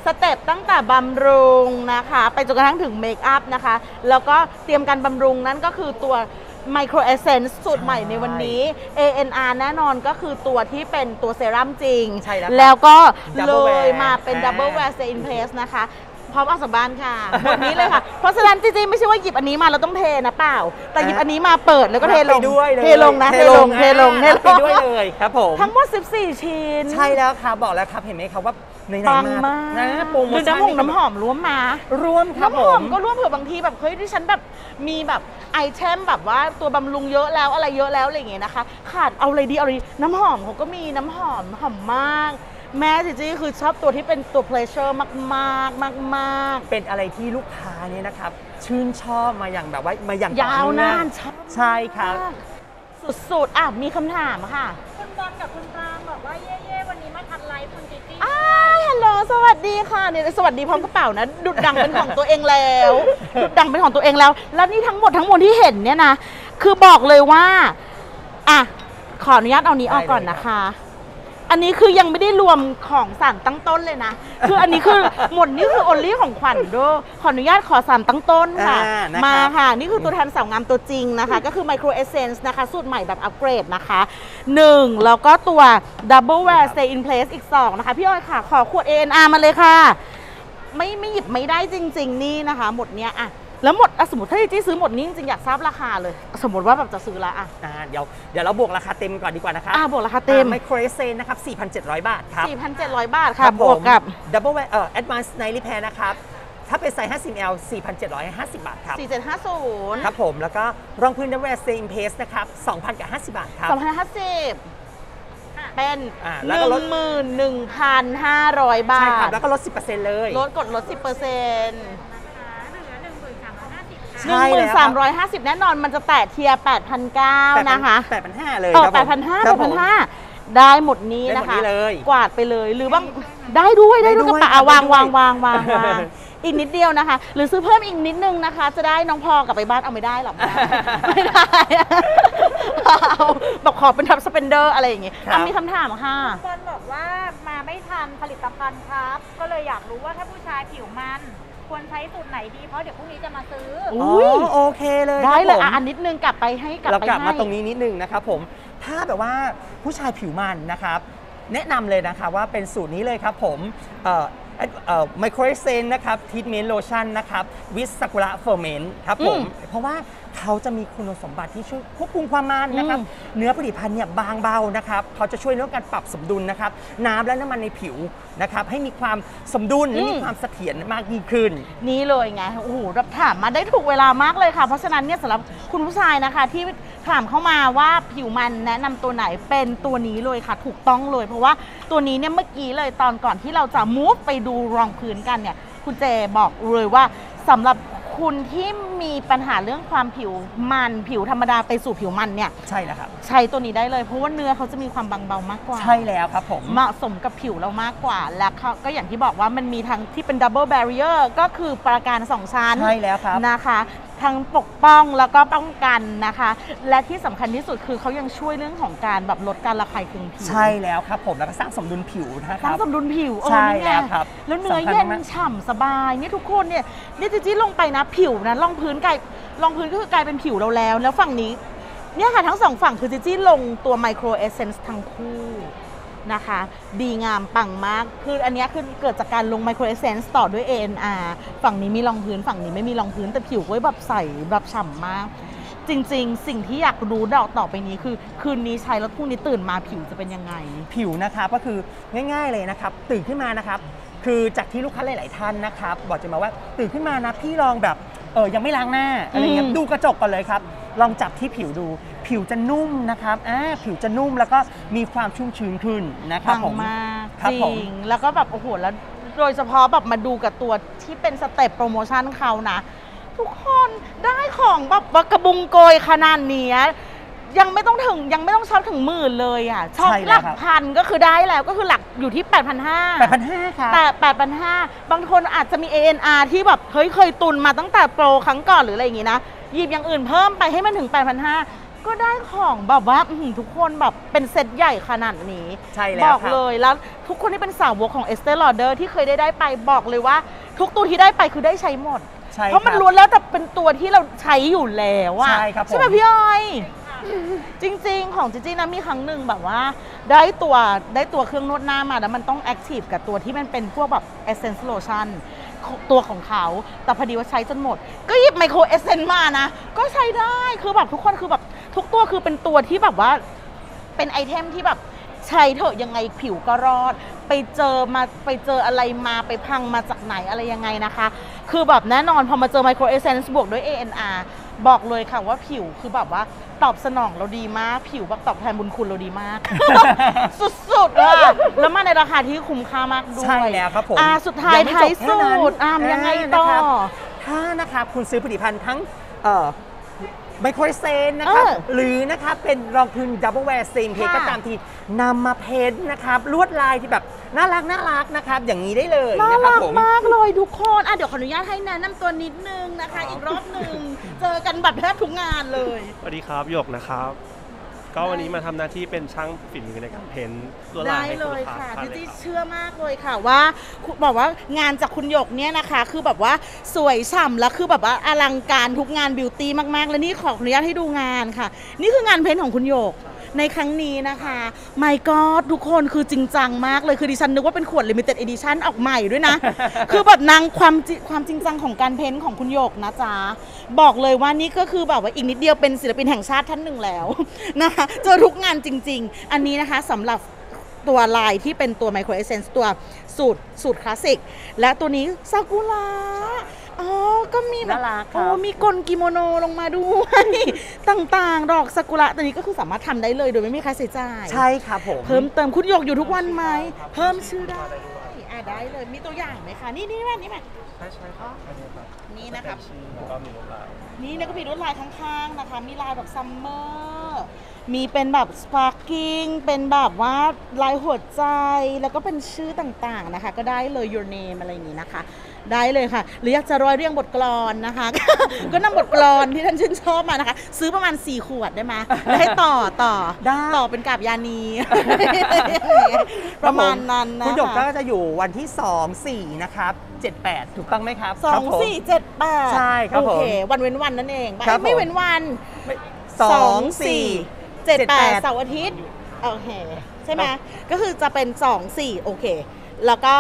Speaker 1: สเต็ปตั้งแต่บำรุงนะคะไปจนกระทั่งถึงเมคอัพนะคะแล้วก็เตรียมการบำรุงนั่นก็คือตัว Micro Essence สูตรใหม่ในวันนี้ ANR แน่นอนก็คือตัวที่เป็นตัวเซรั่มจริง
Speaker 2: ใช่แล้ว
Speaker 1: แล้วก็
Speaker 2: Double
Speaker 1: เล
Speaker 2: Wear
Speaker 1: ยมาเป็น Double Wear Stay in Place นะคะพร้อมออกจากบ้านค่ะหมดนี้เลยค่ะ เพราะฉะนั้นจริงๆไม่ใช่ว่าหยิบอันนี้มาเราต้องเทนะเปล่า แต่หยิบอันนี้มาเปิดแล้วก็เทลง
Speaker 2: ไปด้วยเลย
Speaker 1: เทลงนะเทลง
Speaker 2: ไปด้วยเลยครับผม
Speaker 1: ทั้งหมด14 ชิ้น
Speaker 2: ใช่แล้วครับบอกแล้วครับเห็นไหมครับว่าในไหน
Speaker 1: ปัง
Speaker 2: มาม
Speaker 1: าก
Speaker 2: นะโปรโม
Speaker 1: หรือ
Speaker 2: ชั่น
Speaker 1: น้ำหอมร่วมมา
Speaker 2: ร่วมครับ
Speaker 1: น้ำ
Speaker 2: ผ
Speaker 1: หอ
Speaker 2: ม
Speaker 1: มก็ร่วมเผื่อบางทีแบบเฮ้ยที่ฉันแบบมีแบบไอเทมแบบว่าตัวบำรุงเยอะแล้วอะไรเยอะแล้วอะไรอย่างเงี้ยนะคะขาดเอาอะไรดีเอาอะไรดีน้ำหอมเขาก็มีน้ำหอมหอมมาก แม่จริงๆคือชอบตัวที่เป็นตัว pleasure มากๆมากๆ
Speaker 2: เป็นอะไรที่ลูกค้าเนี่ยนะครับ ชื่นชอบมาอย่างแบบว่ามาอย่าง
Speaker 1: ยาวนา
Speaker 2: ต่อเนื่อง
Speaker 1: นชอบ
Speaker 2: ใช่ครับ
Speaker 1: มากสุดๆอ่ะมีคำถามค่ะ
Speaker 4: คุณบอลกับคุณปรางบอกว่าเย่ๆวันนี้มาทันไลฟ์คุณจิจี้
Speaker 1: ฮัลโหลสวัสดีค่ะเนี่ยสวัสดีพร้อมกระเป๋านะดุดดังเป็นของตัวเองแล้วดุดดังเป็นของตัวเองแล้ว แล้วนี่ทั้งหมดทั้งมวลที่เห็นเนี่ยนะคือบอกเลยว่าอ่ะขออนุญาตเอานี้ออกก่อนนะคะ อันนี้คือยังไม่ได้รวมของสารตั้งต้นเลยนะ คืออันนี้คือหมดนี่คือโอลี่ของขวัญด้วยขออนุญาตขอสารตั้งต้นค่ะ
Speaker 2: นะครับ
Speaker 1: มาค่ะ นี่คือตัวแทนสาวงามตัวจริงนะคะ ก็คือ Micro Essence นะคะสูตรใหม่แบบอัปเกรดนะคะ 1 แล้วก็ตัว Double Wear Stay in Place อีก 2 นะคะ พี่อ้อยค่ะ ขอขวด ANR มาเลยค่ะ ไม่หยิบไม่ได้จริง ๆ นี่นะคะ หมดเนี้ยอะแล้วหมดสมมติถ้าจีซื้อหมดนี้จริงๆอยากทราบราคาเลย สมมติว่าแบบจะซื้อละอะ
Speaker 2: เดี๋ยวเราบวกราคาเต็มก่อนดีกว่านะครับ
Speaker 1: บวกราคาเต็ม
Speaker 2: ไมโครเอเซนนะครับ 4,700 บาทครับ
Speaker 1: 4,700 บาทค่ะบวกกับ
Speaker 2: Double Wear Advanced Night Repair นะครับ ถ้าเป็นไซส์ 50ml 4,750 บาทครับ
Speaker 1: 4750
Speaker 2: ครับผม แล้วก็รองพื้น Double Wear Stay in Place นะครับ 2,050 บาทครับ
Speaker 1: 2,050เป็น
Speaker 2: แล้วก็ลด
Speaker 1: 11,500 บา
Speaker 2: ใช่ครับ
Speaker 1: ท
Speaker 2: แล้วก็ลด 10%เลย
Speaker 1: ลด 10%
Speaker 4: เหลือ 1,350
Speaker 2: ใช่แล้วครับ
Speaker 1: 1,350 แน่นอนมันจะแตะเทียร์8,900 นะคะ
Speaker 2: 8,500 เลย
Speaker 1: 8,500
Speaker 2: ครับผมครับผม
Speaker 1: 8,500 ได้หมดนี้
Speaker 2: ได้ห
Speaker 1: นะ
Speaker 2: มด
Speaker 1: คะ
Speaker 2: นี้เลย
Speaker 1: กวาดไปเลยหรือบางได้ด้วย
Speaker 2: ได้
Speaker 1: ก
Speaker 2: ด้วย
Speaker 1: ระเป๋า
Speaker 2: ครับ
Speaker 1: วาง
Speaker 2: ได้ด้วย
Speaker 1: อีกนิดเดียวนะคะ หรือซื้อเพิ่มอีกนิดนึงนะคะ จะได้น้องพอกลับไปบ้านเอาไม่ได้หรอก ไม่ได้เอาบอกขอเป็นทับสเปนเดอร์อะไรอย่างงี้
Speaker 2: ครับ
Speaker 1: มีคำถามค่ะ
Speaker 4: บอลบอกว่ามาไม่ทันผลิตภัณฑ์ครับ ก็เลยอยากรู้ว่าถ้าผู้ชายผิวมันควรใช้สูตรไหนดี เพราะเดี๋ยวพรุ่งนี้จะมาซื้อ
Speaker 1: อุ๊ย
Speaker 2: โอเคเลย
Speaker 1: ได้เลย
Speaker 2: ครับผม
Speaker 1: อันนิดนึงกลับไปให้
Speaker 2: เรากลับมาตรงนี้นิดนึงนะครับผม ถ้าแบบว่าผู้ชายผิวมันนะครับ แนะนำเลยนะคะว่าเป็นสูตรนี้เลยครับผมไมโครเซนนะครับทีทเมนต์โลชั่นนะครับวิสซากุระเฟอร์เมนต์ครับผม เพราะว่าเขาจะมีคุณสมบัติที่ช่วยควบคุมความมันนะครับ เนื้อผลิตภัณฑ์เนี่ยบางเบานะครับเขาจะช่วยเรื่องการปรับสมดุลนะครับ น้ำและน้ำมันในผิวนะครับให้มีความสมดุลและมีความเสถียรมากยิ่งขึ้น
Speaker 1: นี่เลยไง โอ้โหรับถามมาได้ถูกเวลามากเลยค่ะ เพราะฉะนั้นเนี่ยสำหรับคุณผู้ชายนะคะที่ถามเข้ามาว่าผิวมันแนะนำตัวไหนเป็นตัวนี้เลยค่ะ ถูกต้องเลย เพราะว่าตัวนี้เนี่ยเมื่อกี้เลยตอนก่อนที่เราจะมูฟไปดูรองพื้นกันเนี่ย คุณเจบอกเลยว่าสำหรับคุณที่มีปัญหาเรื่องความผิวมันผิวธรรมดาไปสู่ผิวมันเนี่ย
Speaker 2: ใช่แล้วครับ
Speaker 1: ใช้ตัวนี้ได้เลยเพราะว่าเนื้อเขาจะมีความบางเบามากกว่า
Speaker 2: ใช่แล้วครับผม
Speaker 1: เหมาะสมกับผิวเรามากกว่า และเขาก็อย่างที่บอกว่ามันมีทั้งที่เป็น double barrier ก็คือประการ 2 ชั้น
Speaker 2: ใช่แล้วครับ
Speaker 1: นะคะทั้งปกป้องแล้วก็ป้องกันนะคะ และที่สำคัญที่สุดคือเขายังช่วยเรื่องของการแบบลดการระคายเคืองผิว
Speaker 2: ใช่แล้วครับผมแล้วก็สร้างสมดุลผิวนะค
Speaker 1: สร้า
Speaker 2: รั
Speaker 1: ง
Speaker 2: บ
Speaker 1: สมดุลผิว
Speaker 2: ใช่
Speaker 1: นี่ไง
Speaker 2: แล้วครับ
Speaker 1: แล้วเนื้อ
Speaker 2: สำคัญ
Speaker 1: เย็น
Speaker 2: มาก
Speaker 1: ฉ่ำสบายเนี่ยทุกคนเนี่ยจีจี้ลงไปนะผิวนะรองพื้นก็คือกลายเป็นผิวเราแล้วฝั่งนี้เนี่ยค่ะทั้งสองฝั่งคือจีจี้ลงตัว Micro Essence ทั้งคู่นะคะ ดีงามปังมากคืออันเนี้ยคือเกิดจากการลง Micro Essence ต่อด้วย ANR ฝั่งนี้มีรองพื้นฝั่งนี้ไม่มีรองพื้นแต่ผิวก็แบบใสแบบฉ่ำมาก จริงๆ สิ่งที่อยากรู้ต่อไปนี้คือคืนนี้ใช้แล้วพรุ่งนี้ตื่นมาผิวจะเป็นยังไง
Speaker 2: ผิวนะครับก็คือง่ายๆเลยนะครับตื่นขึ้นมานะครับคือจากที่ลูกค้าหลายๆท่านนะครับบอกจะมาว่าตื่นขึ้นมานะพี่ลองแบบยังไม่ล้างหน้าอะไรเงี้ยดูกระจกก่อนเลยครับลองจับที่ผิวดูผิวจะนุ่มนะครับผิวจะนุ่มแล้วก็มีความชุ่มชื้นขึ้นนะครับ
Speaker 1: ปัง
Speaker 2: ผม
Speaker 1: มาก
Speaker 2: ครับ
Speaker 1: จ
Speaker 2: ผ
Speaker 1: ริ
Speaker 2: ม
Speaker 1: งแล้วก็แบบโอ้โหแล้วโดยเฉพาะแบบมาดูกับตัวที่เป็นสเต็ปโปรโมชั่นเขานะ ทุกคนได้ของแบบว่ากระบุงโกยขนาดเนี้ยยังไม่ต้องช็อปถึงหมื่นเลยอ่ะช็อป
Speaker 2: ใช่
Speaker 1: ห
Speaker 2: แล้
Speaker 1: ลั
Speaker 2: ว
Speaker 1: ก
Speaker 2: ครับ
Speaker 1: พันก็คือได้แล้วก็คือหลักอยู่ที่ 8,500
Speaker 2: 8,500ครับ
Speaker 1: แต่8,500 บางคนอาจจะมี ANR ที่แบบเฮ้ยเคยตุนมาตั้งแต่โปรครั้งก่อนหรืออะไรอย่างงี้นะหยิบอย่างอื่นเพิ่มไปให้มันถึง 8,500 ก็ได้ของแบบว่าทุกคนแบบเป็นเซตใหญ่ขนาดนี้
Speaker 2: ใช่แล้ว
Speaker 1: บอก
Speaker 2: ครับ
Speaker 1: เลยแล้วทุกคนที่เป็นสาวกของ Estée Lauder ที่เคยได้ไปบอกเลยว่า ทุกตัวที่ได้ไปคือได้ใช้หมด
Speaker 2: ใช่
Speaker 1: เพราะมัน
Speaker 2: คบ
Speaker 1: ล้วนแล้วแต่เป็นตัวที่เราใช้อยู่แล้วอะ
Speaker 2: ใช่ครับผม
Speaker 1: ใช่ไหมพี่ออยจริงๆของจริงๆนะมีครั้งหนึ่งแบบว่าได้ตัวเครื่องนวดหน้ามาแล้วมันต้องแอคทีฟกับตัวที่มันเป็นพวกแบบ Essence Lotion ตัวของเขาแต่พอดีว่าใช้จนหมด ก็หยิบไมโครเอเซนมานะก็ใช้ได้คือแบบทุกคนคือแบบทุกตัวคือเป็นตัวที่แบบว่าเป็นไอเทมที่แบบใช้เถอะยังไงผิวก็รอดไปเจออะไรมาไปพังมาจากไหนอะไรยังไงนะคะ คือแบบแน่นอนพอมาเจอไมโครเอเซนส์บวกด้วย ANR บอกเลยค่ะว่าผิวคือแบบว่าตอบสนองเราดีมากผิวแบบตอบแทนบุญคุณเราดีมาก สุดๆอะแล้วมาในราคาที่คุ้มค่ามากด้วย
Speaker 2: ใช่แล้วครับผม
Speaker 1: สุดท้าย
Speaker 2: งไม่
Speaker 1: ท้าย
Speaker 2: จบแค่
Speaker 1: สุ
Speaker 2: นั้น
Speaker 1: ดยังไงต่อ
Speaker 2: นะครับถ้านะครับคุณซื้อผลิตภัณฑ์ทั้งไมโครเซนนะครับหรือนะครับเป็นรองพื้นดับเบิลแวร์เซมเพจ
Speaker 1: ค่ะ
Speaker 2: ก็ตามทีนำมาเพ้นท์นะครับลวดลายที่แบบน่ารักนะครับอย่างนี้ได้เลย
Speaker 1: น่า
Speaker 2: นะครับ
Speaker 1: รัก
Speaker 2: ผม
Speaker 1: มากเลยทุกคนเดี๋ยวขออนุญาตให้แนะนำตัวนิดนึงนะคะ อีกรอบหนึ่งเจอกันแบบแทบทุกงานเลย
Speaker 3: สวัสดีครับหยกนะครับ ก็วันนี้มาทำหน้าที่เป็นช่างฝีมือในการเพ้นท์ลวดลา
Speaker 1: ได้
Speaker 3: ยให้
Speaker 1: เล
Speaker 3: คุณ
Speaker 1: ย
Speaker 3: ลูกค้า
Speaker 1: ค่ะ
Speaker 3: ทาน
Speaker 1: จ
Speaker 3: เลย
Speaker 1: ริง
Speaker 3: ครับ
Speaker 1: ๆเชื่อมากเลยค่ะว่าบอกว่างานจากคุณหยกเนี่ยนะคะ คือแบบว่าสวยฉ่ำแล้วคือแบบว่าอลังการทุกงานบิวตี้มากๆ และนี่ขออนุญาตให้ดูงานค่ะ นี่คืองานเพ้นท์ของคุณหยกในครั้งนี้นะคะ My God ทุกคนคือจริงจังมากเลยคือดิฉันนึกว่าเป็นขวด Limited Edition ออกใหม่ด้วยนะ คือแบบนางความจริงจังของการเพ้นท์ของคุณหยกนะจ๊ะบอกเลยว่านี่ก็คือแบบว่าอีกนิดเดียวเป็นศิลปินแห่งชาติท่านหนึ่งแล้วนะคะเจอทุกงานจริง ๆ อันนี้นะคะสำหรับตัวลายที่เป็นตัว Micro Essence ตัวสูตรคลาสสิกและตัวนี้ซากุระก็มีแบบ
Speaker 2: น่ารักครับ
Speaker 1: มีกลกิโมโนลงมาด้วย ต่างๆดอกซากุระตัวนี้ก็คือสามารถทำได้เลยโดยไม่มีค่าใช้จ่าย
Speaker 2: ใช่ครับผม
Speaker 1: เพิ่มเติมคุณหยกอยู่ทุกวันไหมเพิ่มชื่อได้ได้เลยมีตัวอย่างไหมคะนี่นี่มา
Speaker 3: ใช่ครับอันนี้ครับ
Speaker 1: นี่นะครับ
Speaker 3: ชื่อแล้วก็มีลวดลาย
Speaker 1: นี่ก็มีลวดลายข้างๆนะคะ มีลายแบบซัมเมอร์มีเป็นแบบสปาร์กิ้งเป็นแบบว่าลายหัวใจแล้วก็เป็นชื่อต่างๆนะคะ ก็ได้เลย your name อะไรอย่างนี้นะคะ ได้เลยค่ะ หรืออยากจะร้อยเรียงบทกลอนนะคะ ก็นำบทกลอนที่ท่านชื่นชอบมานะคะ ซื้อประมาณ4 ขวดได้ไหมแล้วให้ต่อ
Speaker 2: ได้
Speaker 1: ต่อเป็นกาบยานี ประมาณนั้นนะคะ
Speaker 2: คุณหยกก็จะอยู่วันที่ 2 4 นะครับ 7 8 ถูกต้องไหมครับ
Speaker 1: 2
Speaker 2: ครับผม
Speaker 1: 4 7 8
Speaker 2: ใช่ครับผม
Speaker 1: โอเควันเว้นวันนั่นเอง
Speaker 2: ครับ
Speaker 1: ไม่
Speaker 2: ผม
Speaker 1: เว้นวัน
Speaker 2: 2 4
Speaker 1: 7 8เสาร์อาทิตย์โอเคใช่ไหมก็คือจะเป็น2 4โอเคแล้วก็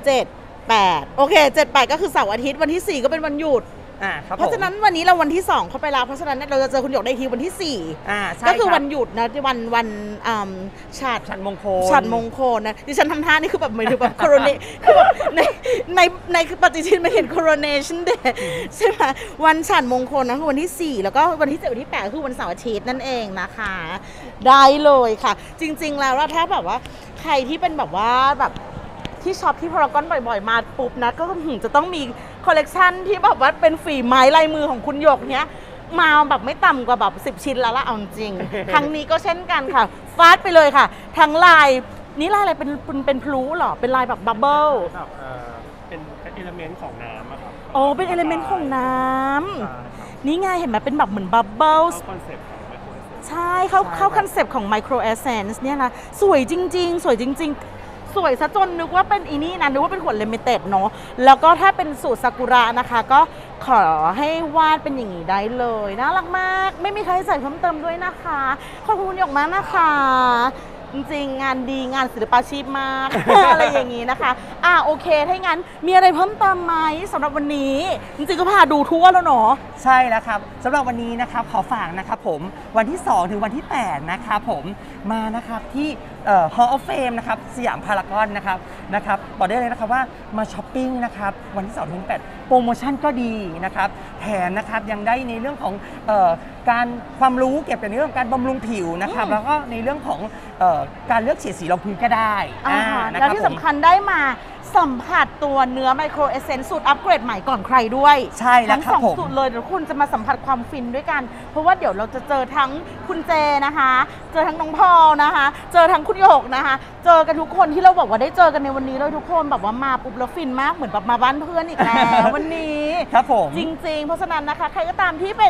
Speaker 1: 7 8โอเค7 8ก็คือเสาร์อาทิตย์วันที่4ก็เป็นวันหยุด
Speaker 2: ครับผม
Speaker 1: เพราะฉะนั้นวันนี้เราวันที่2เข้าไปแล้วเพราะฉะนั้นเราจะเจอคุณหยกได้ทีวันที่4
Speaker 2: ใช่
Speaker 1: ก็คือ
Speaker 2: รับ
Speaker 1: วันหยุดนะวัน
Speaker 2: ฉันมงคล
Speaker 1: ฉันมงคลนะดิฉันทำท่านี่คือแบบเหมือนแบบโคโรเนคือแบบในปฏิทินไม่เห็น coronation day ใช่ไหมวันฉันมงคลนะคือวันที่4แล้วก็วันที่7วันที่8คือวันเสาร์อาทิตย์นั่นเองนะคะ ได้เลยค่ะ จริงๆแล้วถ้าแบบว่าใครที่เป็นแบบว่าแบบที่ช็อปที่พารากอนบ่อยๆ มาปุ๊บนะก็จะต้องมีคอลเลกชันที่แบบว่าเป็นฝีไม้ลายมือของคุณหยกเนี้ยมาแบบไม่ต่ำกว่าแบบ10 ชิ้นแล้วละเอาจริง ครั้งนี้ก็เช่นกันค่ะฟาดไปเลยค่ะ ทั้งลายนี่ลายอะไรเป็นพลูเหรอเป็นลายแบบบับเบิ้ล
Speaker 3: แบบเป็นเอลิเมนต์ของน้ำอะครับ
Speaker 1: โอ้เป็นเอลิเมนต์ของน้ำนี่ไงเห็นไหมเป็นแบบเหมือนบับเบิ้ล
Speaker 3: คอนเซ็ปต์ของไมโครเอเซน
Speaker 1: ใช่เข้าคอนเซปต์ของ Micro Essence เนี่ยนะสวยจริงๆ สวยจริงๆ สวยซะจนนึกว่าเป็นอีนี่นะนึกว่าเป็นขวดลิมิเต็ดเนาะแล้วก็ถ้าเป็นสูตรซากุระนะคะก็ขอให้วาดเป็นอย่างนี้ได้เลยน่ารักมากไม่มีใครใส่เพิ่มเติมด้วยนะคะขอบคุณคุณหยกมากนะคะจริงๆงานดีงานศิลปาชีพมาก อะไรอย่างนี้นะคะโอเคถ้างั้นมีอะไรเพิ่มเติมไหมสำหรับวันนี้จริงๆก็พาดูทั่วแล้วเนาะ
Speaker 2: ใช่แล้วครับสำหรับวันนี้นะครับขอฝากนะครับผมวันที่ 2 ถึงวันที่ 8 นะครับผมมานะครับที่Hall of Fame นะครับสยามพารากอนนะครับบอกได้เลยนะครับว่ามาช้อปปิ้งนะครับวันที่ 2 ถึง 8 โปรโมชั่นก็ดีนะครับแถมนะครับยังได้ในเรื่องของการความรู้เกี่ยวกับในเรื่องการบำรุงผิวนะครับแล้วก็ในเรื่องของการเลือกเฉดสีรองพื้นก็ได้นะ
Speaker 1: แล้ว
Speaker 2: ครับ
Speaker 1: ที่สำคัญได้มาสัมผัสตัวเนื้อไมโครเอเซนส์สูตรอัปเกรดใหม่ก่อนใครด้วย
Speaker 2: ใช่แล้วครับ
Speaker 1: ทั้ง
Speaker 2: ผม
Speaker 1: 2 สูตรเลยเดี๋ยวคุณจะมาสัมผัสความฟินด้วยกัน เพราะว่าเดี๋ยวเราจะเจอทั้งคุณเจนะคะ เจอทั้งน้องพอลนะคะ เจอทั้งคุณหยกนะคะ เจอกันทุกคนที่เราบอกว่าได้เจอกันในวันนี้เลยทุกคนแบบว่ามาปุ๊บแล้วฟินมากเหมือนแบบมาบ้านเพื่อนอีกแล้ว วันนี้
Speaker 2: ครับผม
Speaker 1: จริงๆ เพราะฉะนั้นนะคะใครก็ตามที่เป็น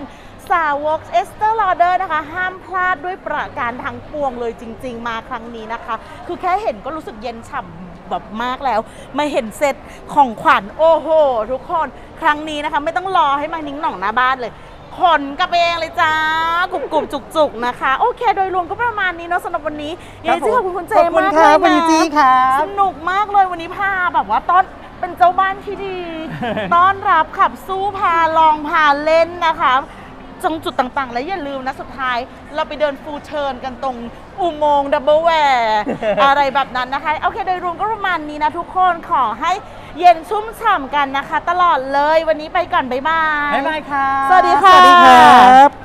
Speaker 1: สาวกเอสเตอร์ลอเดอร์นะคะห้ามพลาดด้วยประการทั้งปวงเลยจริงๆมาครั้งนี้นะคะคือแค่เห็นก็รู้สึกเย็นฉ่ำแบบมากแล้วมาเห็นเซตของขวัญโอ้โหทุกคนครั้งนี้นะคะไม่ต้องรอให้มานิ้งหน่องหน้าบ้านเลยขนกลับเองเลยจ้ากรุบๆจุกๆนะคะโอเคโดยรวมก็ประมาณนี้เนาะสำหรับวันนี้ยังไงที่ขอบคุณเจมากเลยนะสนุกมากเลยวันนี้พาแบบว่าต้อนเป็นเจ้าบ้านที่ดี ต้อนรับขับสู้พาลองพาเล่นนะคะตรงจุดต่างๆ และอย่าลืมนะสุดท้ายเราไปเดินฟูลเทิร์นกันตรงอุโมงค์ดับเบิลแวร์ อะไรแบบนั้นนะคะโอเคโดยรวมก็ประมาณนี้นะทุกคนขอให้เย็นชุ่มฉ่ำกันนะคะ ตลอดเลยวันนี้ไปก่อนบ๊ายบาย
Speaker 2: บ๊ายบายค่ะ
Speaker 1: สวัสดีค่ะ
Speaker 2: สวัสดีครับ